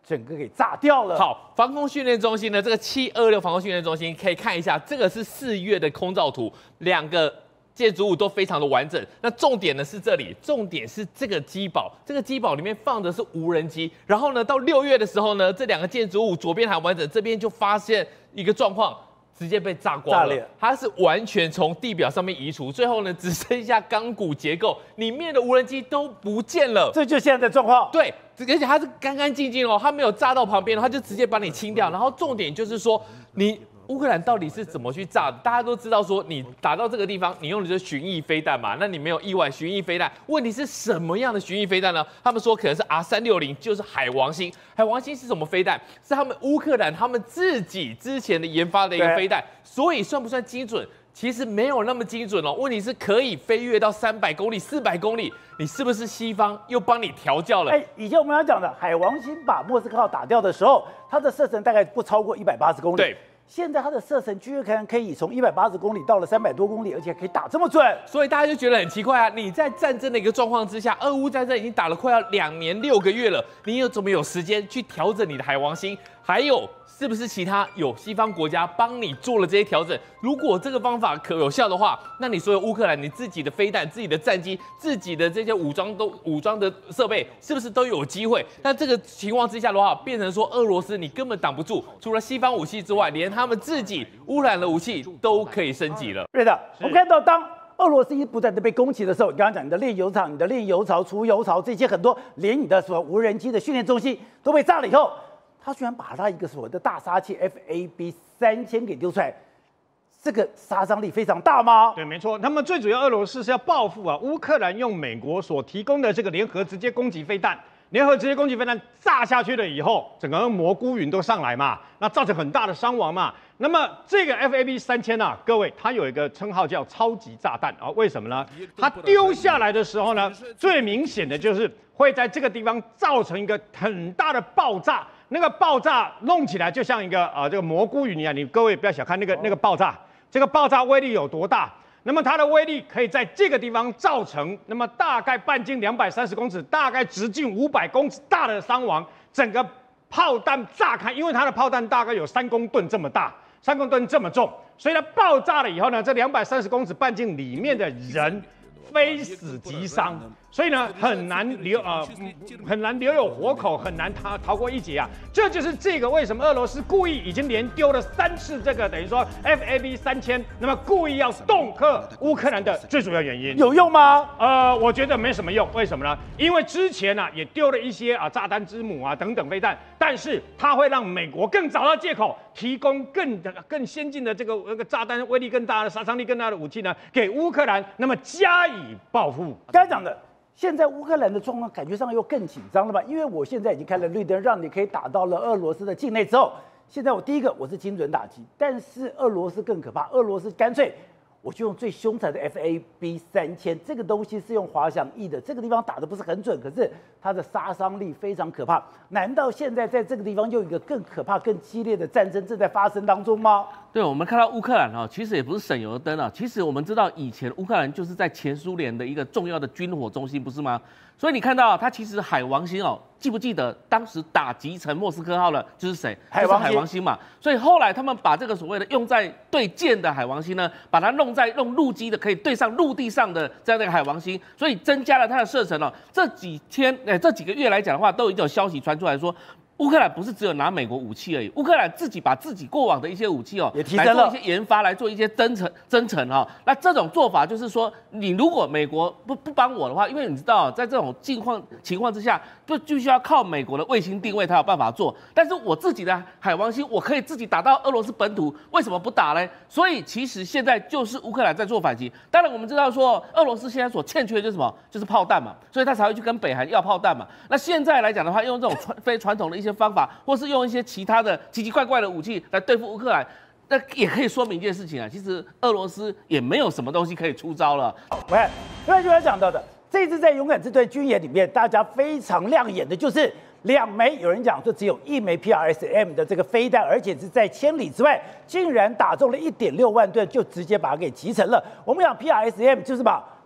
整个给炸掉了。 好，防空训练中心呢，这个七二六防空训练中心可以看一下，这个是四月的空照图，两个建筑物都非常的完整。那重点呢是这里，重点是这个机堡，这个机堡里面放的是无人机。然后呢，到六月的时候呢，这两个建筑物左边还完整，这边就发现一个状况。直接被炸光了， 炸裂， 它是完全从地表上面移除，最后呢只剩下钢骨结构，里面的无人机都不见了。 这就是现在的状况。 对，而且它是干干净净哦，它没有炸到旁边，它就直接把你清掉。然后重点就是说，你乌克兰到底是怎么去炸的？大家都知道说，你打到这个地方，你用的就是巡弋飞弹嘛，那你没有意外，巡弋飞弹，问题是什么样的巡弋飞弹呢？他们说可能是 R 三六零，就是海王星。海王星是什么飞弹？是他们乌克兰他们自己之前的研发的一个飞弹，所以算不算精准？其实没有那么精准哦。问题是可以飞跃到三百公里、四百公里，你是不是西方又帮你调教了？ 哎，以前我们要讲的海王星把莫斯科号打掉的时候，它的射程大概不超过一百八十公里。 对。 现在它的射程居然可以从一百八十公里到了三百多公里，而且可以打这么准， 所以大家就觉得很奇怪啊！你在战争的一个状况之下，俄乌战争已经打了快要两年六个月了，你有怎么有时间去调整你的海王星？还有是不是其他有西方国家帮你做了这些调整？如果这个方法可有效的话，那你所有乌克兰你自己的飞弹、自己的战机、自己的这些武装都武装的设备，是不是都有机会？那这个情况之下的话，变成说俄罗斯你根本挡不住，除了西方武器之外，连他们自己乌克兰的武器都可以升级了。 对的，我们看到当俄罗斯一不断的被攻击的时候，你刚刚讲你的炼油厂、你的炼油槽、除油槽这些很多，连你的什么无人机的训练中心都被炸了以后，他居然把他一个所谓的大杀器 F A B 三千给丢出来，这个杀伤力非常大吗？ 对，没错。那么最主要，俄罗斯是要报复啊，乌克兰用美国所提供的这个联合直接攻击飞弹。联合直接攻击飞弹炸下去了以后，整个蘑菇云都上来嘛，那造成很大的伤亡嘛。那么这个 F A B 三千啊，各位，它有一个称号叫超级炸弹啊，为什么呢？它丢下来的时候呢，最明显的就是会在这个地方造成一个很大的爆炸，那个爆炸弄起来就像一个啊、呃、这个蘑菇云一样。你各位不要小看那个那个爆炸，这个爆炸威力有多大？那么它的威力可以在这个地方造成，那么大概半径两百三十公尺，大概直径五百公尺大的伤亡。整个炮弹炸开，因为它的炮弹大概有三公吨这么大，三公吨这么重，所以它爆炸了以后呢，这两百三十公尺半径里面的人非死即伤，所以呢很难留呃很难留有活口，很难逃逃过一劫啊！这就是这个为什么俄罗斯故意已经连丢了三次这个等于说 F A B 三千，那么故意要恫吓乌克兰的最主要原因。 有用吗？ 呃，我觉得没什么用，为什么呢？因为之前啊也丢了一些啊炸弹之母啊等等飞弹，但是它会让美国更找到借口，提供更更先进的这个那个炸弹威力更大的、杀伤力更大的武器呢给乌克兰，那么加以报复。 刚才讲的。现在乌克兰的状况感觉上又更紧张了吧？因为我现在已经开了绿灯，让你可以打到了俄罗斯的境内之后，现在我第一个我是精准打击，但是俄罗斯更可怕，俄罗斯干脆我就用最凶残的 F A B 三千，这个东西是用滑翔翼的，这个地方打的不是很准，可是它的杀伤力非常可怕。难道现在在这个地方又有一个更可怕、更激烈的战争正在发生当中吗？ 对，我们看到乌克兰哈，其实也不是省油的灯啊。其实我们知道，以前乌克兰就是在前苏联的一个重要的军火中心，不是吗？所以你看到它其实海王星哦，记不记得当时打击沉莫斯科号了就是谁？ 海王星。 就是海王星嘛。所以后来他们把这个所谓的用在对舰的海王星呢，把它弄在用陆基的可以对上陆地上的这样的一个海王星，所以增加了它的射程哦。这几天哎，这几个月来讲的话，都已经有消息传出来说。乌克兰不是只有拿美国武器而已，乌克兰自己把自己过往的一些武器哦， 也提升了， 来做一些研发，来做一些增程增程哈。那这种做法就是说，你如果美国不不帮我的话，因为你知道，在这种境况情况之下，就必须要靠美国的卫星定位才有办法做。但是我自己的海王星，我可以自己打到俄罗斯本土，为什么不打呢？所以其实现在就是乌克兰在做反击。当然我们知道说，俄罗斯现在所欠缺的就是什么？就是炮弹嘛，所以他才会去跟北韩要炮弹嘛。那现在来讲的话，用这种传非传统的一些。一些方法，或是用一些其他的奇奇怪怪的武器来对付乌克兰，那也可以说明一件事情啊，其实俄罗斯也没有什么东西可以出招了。 喂，刚才就要讲到的，这次在勇敢这段军演里面，大家非常亮眼的就是两枚，有人讲说只有一枚 P R S M 的这个飞弹，而且是在千里之外，竟然打中了一点六万吨，就直接把它给击沉了。我们讲 P R S M 就是把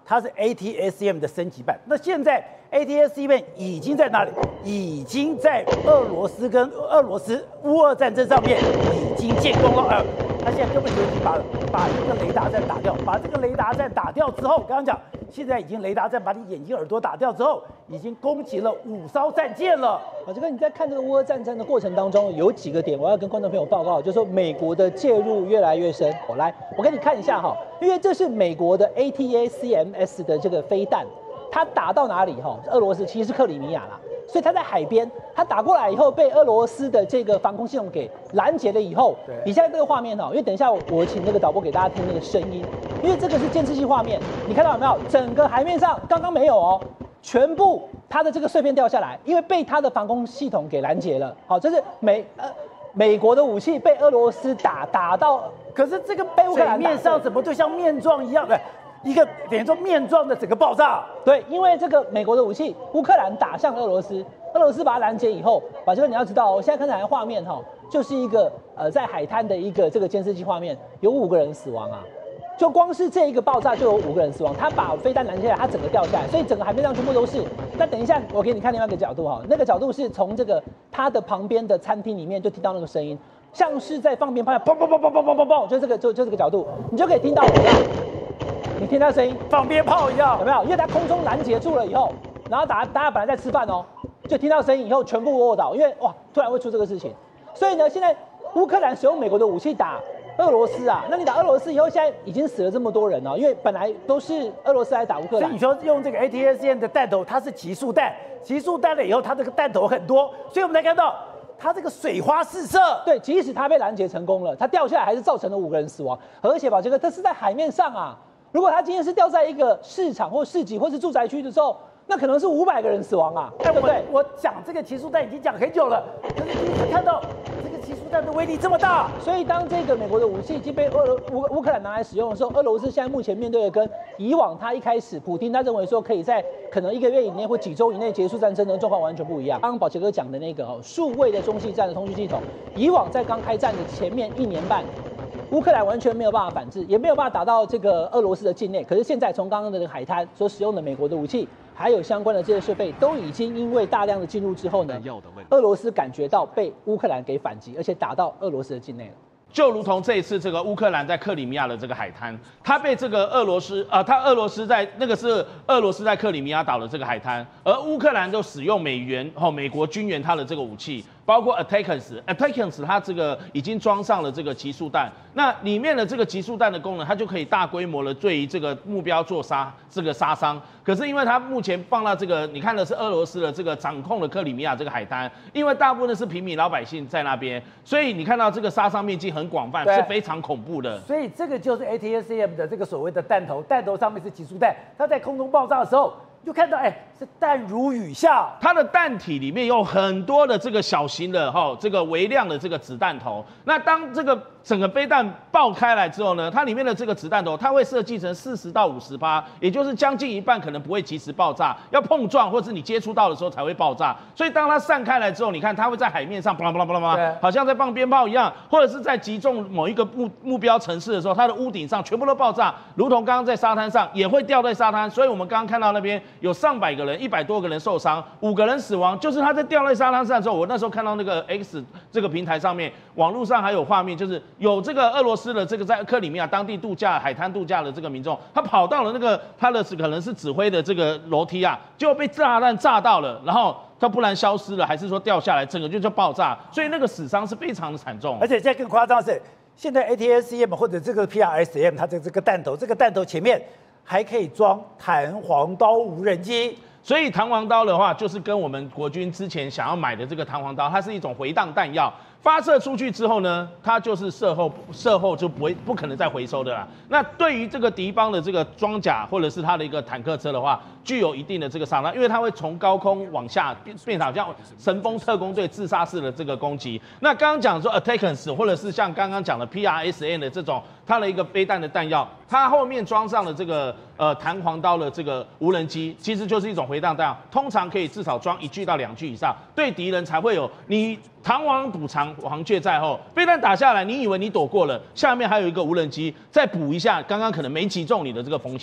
它是 A T A C M 的升级版。那现在 A T A C M 已经在哪里？已经在俄罗斯跟俄罗斯乌俄战争上面已经建功了。呃，他现在根本就已经把把一个雷达站打掉，把这个雷达站打掉之后，刚刚讲，现在已经雷达站把你眼睛耳朵打掉之后，已经攻击了五艘战舰了。 好，这个你在看这个乌俄战争的过程当中，有几个点我要跟观众朋友报告，就是说美国的介入越来越深。我来，我给你看一下哈，因为这是美国的 A T A C M S 的这个飞弹，它打到哪里哈？俄罗斯其实是克里米亚啦。所以他在海边，他打过来以后被俄罗斯的这个防空系统给拦截了以后，你现在这个画面哈，因为等一下我请那个导播给大家听那个声音，因为这个是监视器画面，你看到有没有？整个海面上刚刚没有哦，全部它的这个碎片掉下来，因为被它的防空系统给拦截了。好，这是美呃美国的武器被俄罗斯打打到， 可是这个被乌克兰面上怎么就像面状一样的？一个等于说面状的整个爆炸， 对，因为这个美国的武器，乌克兰打向俄罗斯，俄罗斯把它拦截以后，把这个你要知道，我现在看起来画面哈，就是一个呃在海滩的一个这个监视器画面，有五个人死亡啊，就光是这一个爆炸就有五个人死亡，他把飞弹拦下来，他整个掉下来，所以整个海面上全部都是。那等一下我给你看另外一个角度哈，那个角度是从这个它的旁边的餐厅里面就听到那个声音，像是在放鞭炮，砰砰砰砰砰砰砰砰，就这个就就这个角度，你就可以听到怎么样？你听到声音， 放鞭炮一样， 有没有？因为它空中拦截住了以后，然后大家大家本来在吃饭哦，就听到声音以后全部卧倒，因为哇，突然会出这个事情。所以呢，现在乌克兰使用美国的武器打俄罗斯啊，那你打俄罗斯以后，现在已经死了这么多人了，因为本来都是俄罗斯来打乌克兰。 所以你说用这个 A T A C M 的弹头，它是极速弹，极速弹了以后，它这个弹头很多，所以我们才看到。它这个水花四射， 对，即使它被拦截成功了，它掉下来还是造成了五个人死亡，而且把这个它是在海面上啊。如果它今天是掉在一个市场或市集或是住宅区的时候，那可能是五百个人死亡啊，对不对？ 我讲这个极速弹已经讲很久了，可是第一次看到这个极速弹的威力这么大。 所以当这个美国的武器已经被俄乌乌克兰拿来使用的时候，俄罗斯现在目前面对的跟以往他一开始普丁他认为说可以在可能一个月以内或几周以内结束战争的状况完全不一样。刚刚宝杰哥讲的那个哦，数位的中继站的通讯系统，以往在刚开战的前面一年半。乌克兰完全没有办法反制，也没有办法打到这个俄罗斯的境内。可是现在从刚刚的这个海滩所使用的美国的武器，还有相关的这些设备，都已经因为大量的进入之后呢，俄罗斯感觉到被乌克兰给反击，而且打到俄罗斯的境内了。 就如同这一次这个乌克兰在克里米亚的这个海滩，他被这个俄罗斯啊、呃，他俄罗斯在那个是俄罗斯在克里米亚岛的这个海滩，而乌克兰就使用美元哦美国军援他的这个武器。包括 Attackers，Attackers 它这个已经装上了这个极速弹，那里面的这个极速弹的功能，它就可以大规模的对于这个目标做杀这个杀伤。可是因为它目前放到这个，你看的是俄罗斯的这个掌控的克里米亚这个海滩，因为大部分的是平民老百姓在那边，所以你看到这个杀伤面积很广泛，是非常恐怖的。 所以这个就是 A T A C M 的这个所谓的弹头，弹头上面是极速弹，它在空中爆炸的时候。就看到，哎，是弹如雨下。 它的弹体里面有很多的这个小型的哈，这个微量的这个子弹头。那当这个整个飞弹爆开来之后呢，它里面的这个子弹头，它会设计成四十到五十趴，也就是将近一半可能不会及时爆炸，要碰撞或是你接触到的时候才会爆炸。所以当它散开来之后，你看它会在海面上巴拉巴拉巴拉巴拉，好像在放鞭炮一样，或者是在击中某一个目目标城市的时候，它的屋顶上全部都爆炸，如同刚刚在沙滩上也会掉在沙滩。所以我们刚刚看到那边。有上百个人，一百多个人受伤，五个人死亡，就是他在掉在沙滩上的时候，我那时候看到那个 X 这个平台上面，网络上还有画面，就是有这个俄罗斯的这个在克里米亚当地度假、海滩度假的这个民众，他跑到了那个他的可能是指挥的这个楼梯啊，就被炸弹炸到了，然后他不然消失了，还是说掉下来，整个就就爆炸，所以那个死伤是非常的惨重。 而且现在更夸张的是，现在 A T A C M 或者这个 P R S M 它的这个弹头，这个弹头前面。还可以装弹簧刀无人机， 所以弹簧刀的话，就是跟我们国军之前想要买的这个弹簧刀，它是一种回荡弹药。发射出去之后呢，它就是射后射后就不会不可能再回收的啦。那对于这个敌方的这个装甲或者是它的一个坦克车的话，具有一定的这个杀伤，因为它会从高空往下变变成好像神风特工队自杀式的这个攻击。那刚刚讲说 Attackers 或者是像刚刚讲的 P R S M 的这种它的一个飞弹的弹药，它后面装上了这个呃弹簧刀的这个无人机，其实就是一种回荡弹药，通常可以至少装一具到两具以上，对敌人才会有你。螳螂捕长，黄雀在后。飞弹打下来，你以为你躲过了，下面还有一个无人机，再补一下刚刚可能没击中你的这个风险。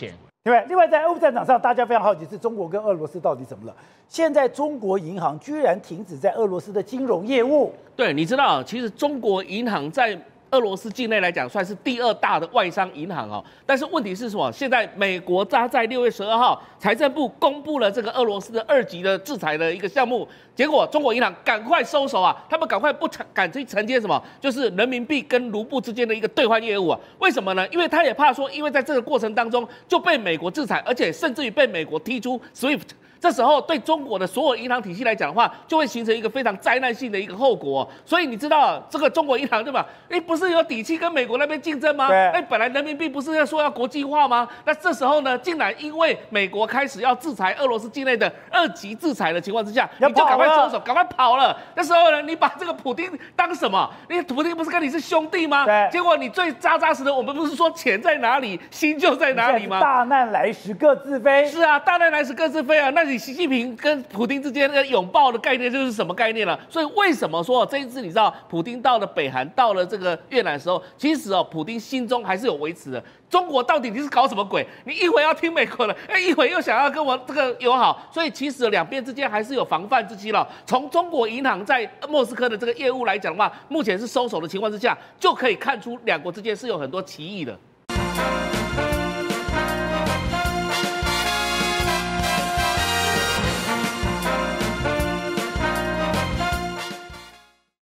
对不对？另外，在俄乌战场上，大家非常好奇是中国跟俄罗斯到底怎么了？现在中国银行居然停止在俄罗斯的金融业务。 对，你知道，其实中国银行在俄罗斯境内来讲，算是第二大的外商银行哦。但是问题是什么？现在美国它在六月十二号，财政部公布了这个俄罗斯的二级的制裁的一个项目，结果中国银行赶快收手啊，他们赶快不敢去承接什么，就是人民币跟卢布之间的一个兑换业务啊。为什么呢？因为他也怕说，因为在这个过程当中就被美国制裁，而且甚至于被美国踢出 S W I F T。这时候对中国的所有银行体系来讲的话，就会形成一个非常灾难性的一个后果、哦。所以你知道这个中国银行对吧？哎，不是有底气跟美国那边竞争吗？哎，本来人民币不是要说要国际化吗？那这时候呢，竟然因为美国开始要制裁俄罗斯境内的二级制裁的情况之下，你就赶快收手，赶快跑了。那时候呢，你把这个普丁当什么？你普丁不是跟你是兄弟吗？ 对。 结果你最扎扎实的，我们不是说钱在哪里，心就在哪里吗？ 大难来时各自飞。 是啊，大难来时各自飞啊。那你习近平跟普丁之间的拥抱的概念就是什么概念了？所以为什么说这一次你知道普丁到了北韩，到了这个越南的时候，其实哦，普丁心中还是有维持的。中国到底你是搞什么鬼？你一会要听美国的，哎，一会又想要跟我这个友好，所以其实两边之间还是有防范之机了。从中国银行在莫斯科的这个业务来讲的话，目前是收手的情况之下，就可以看出两国之间是有很多歧义的。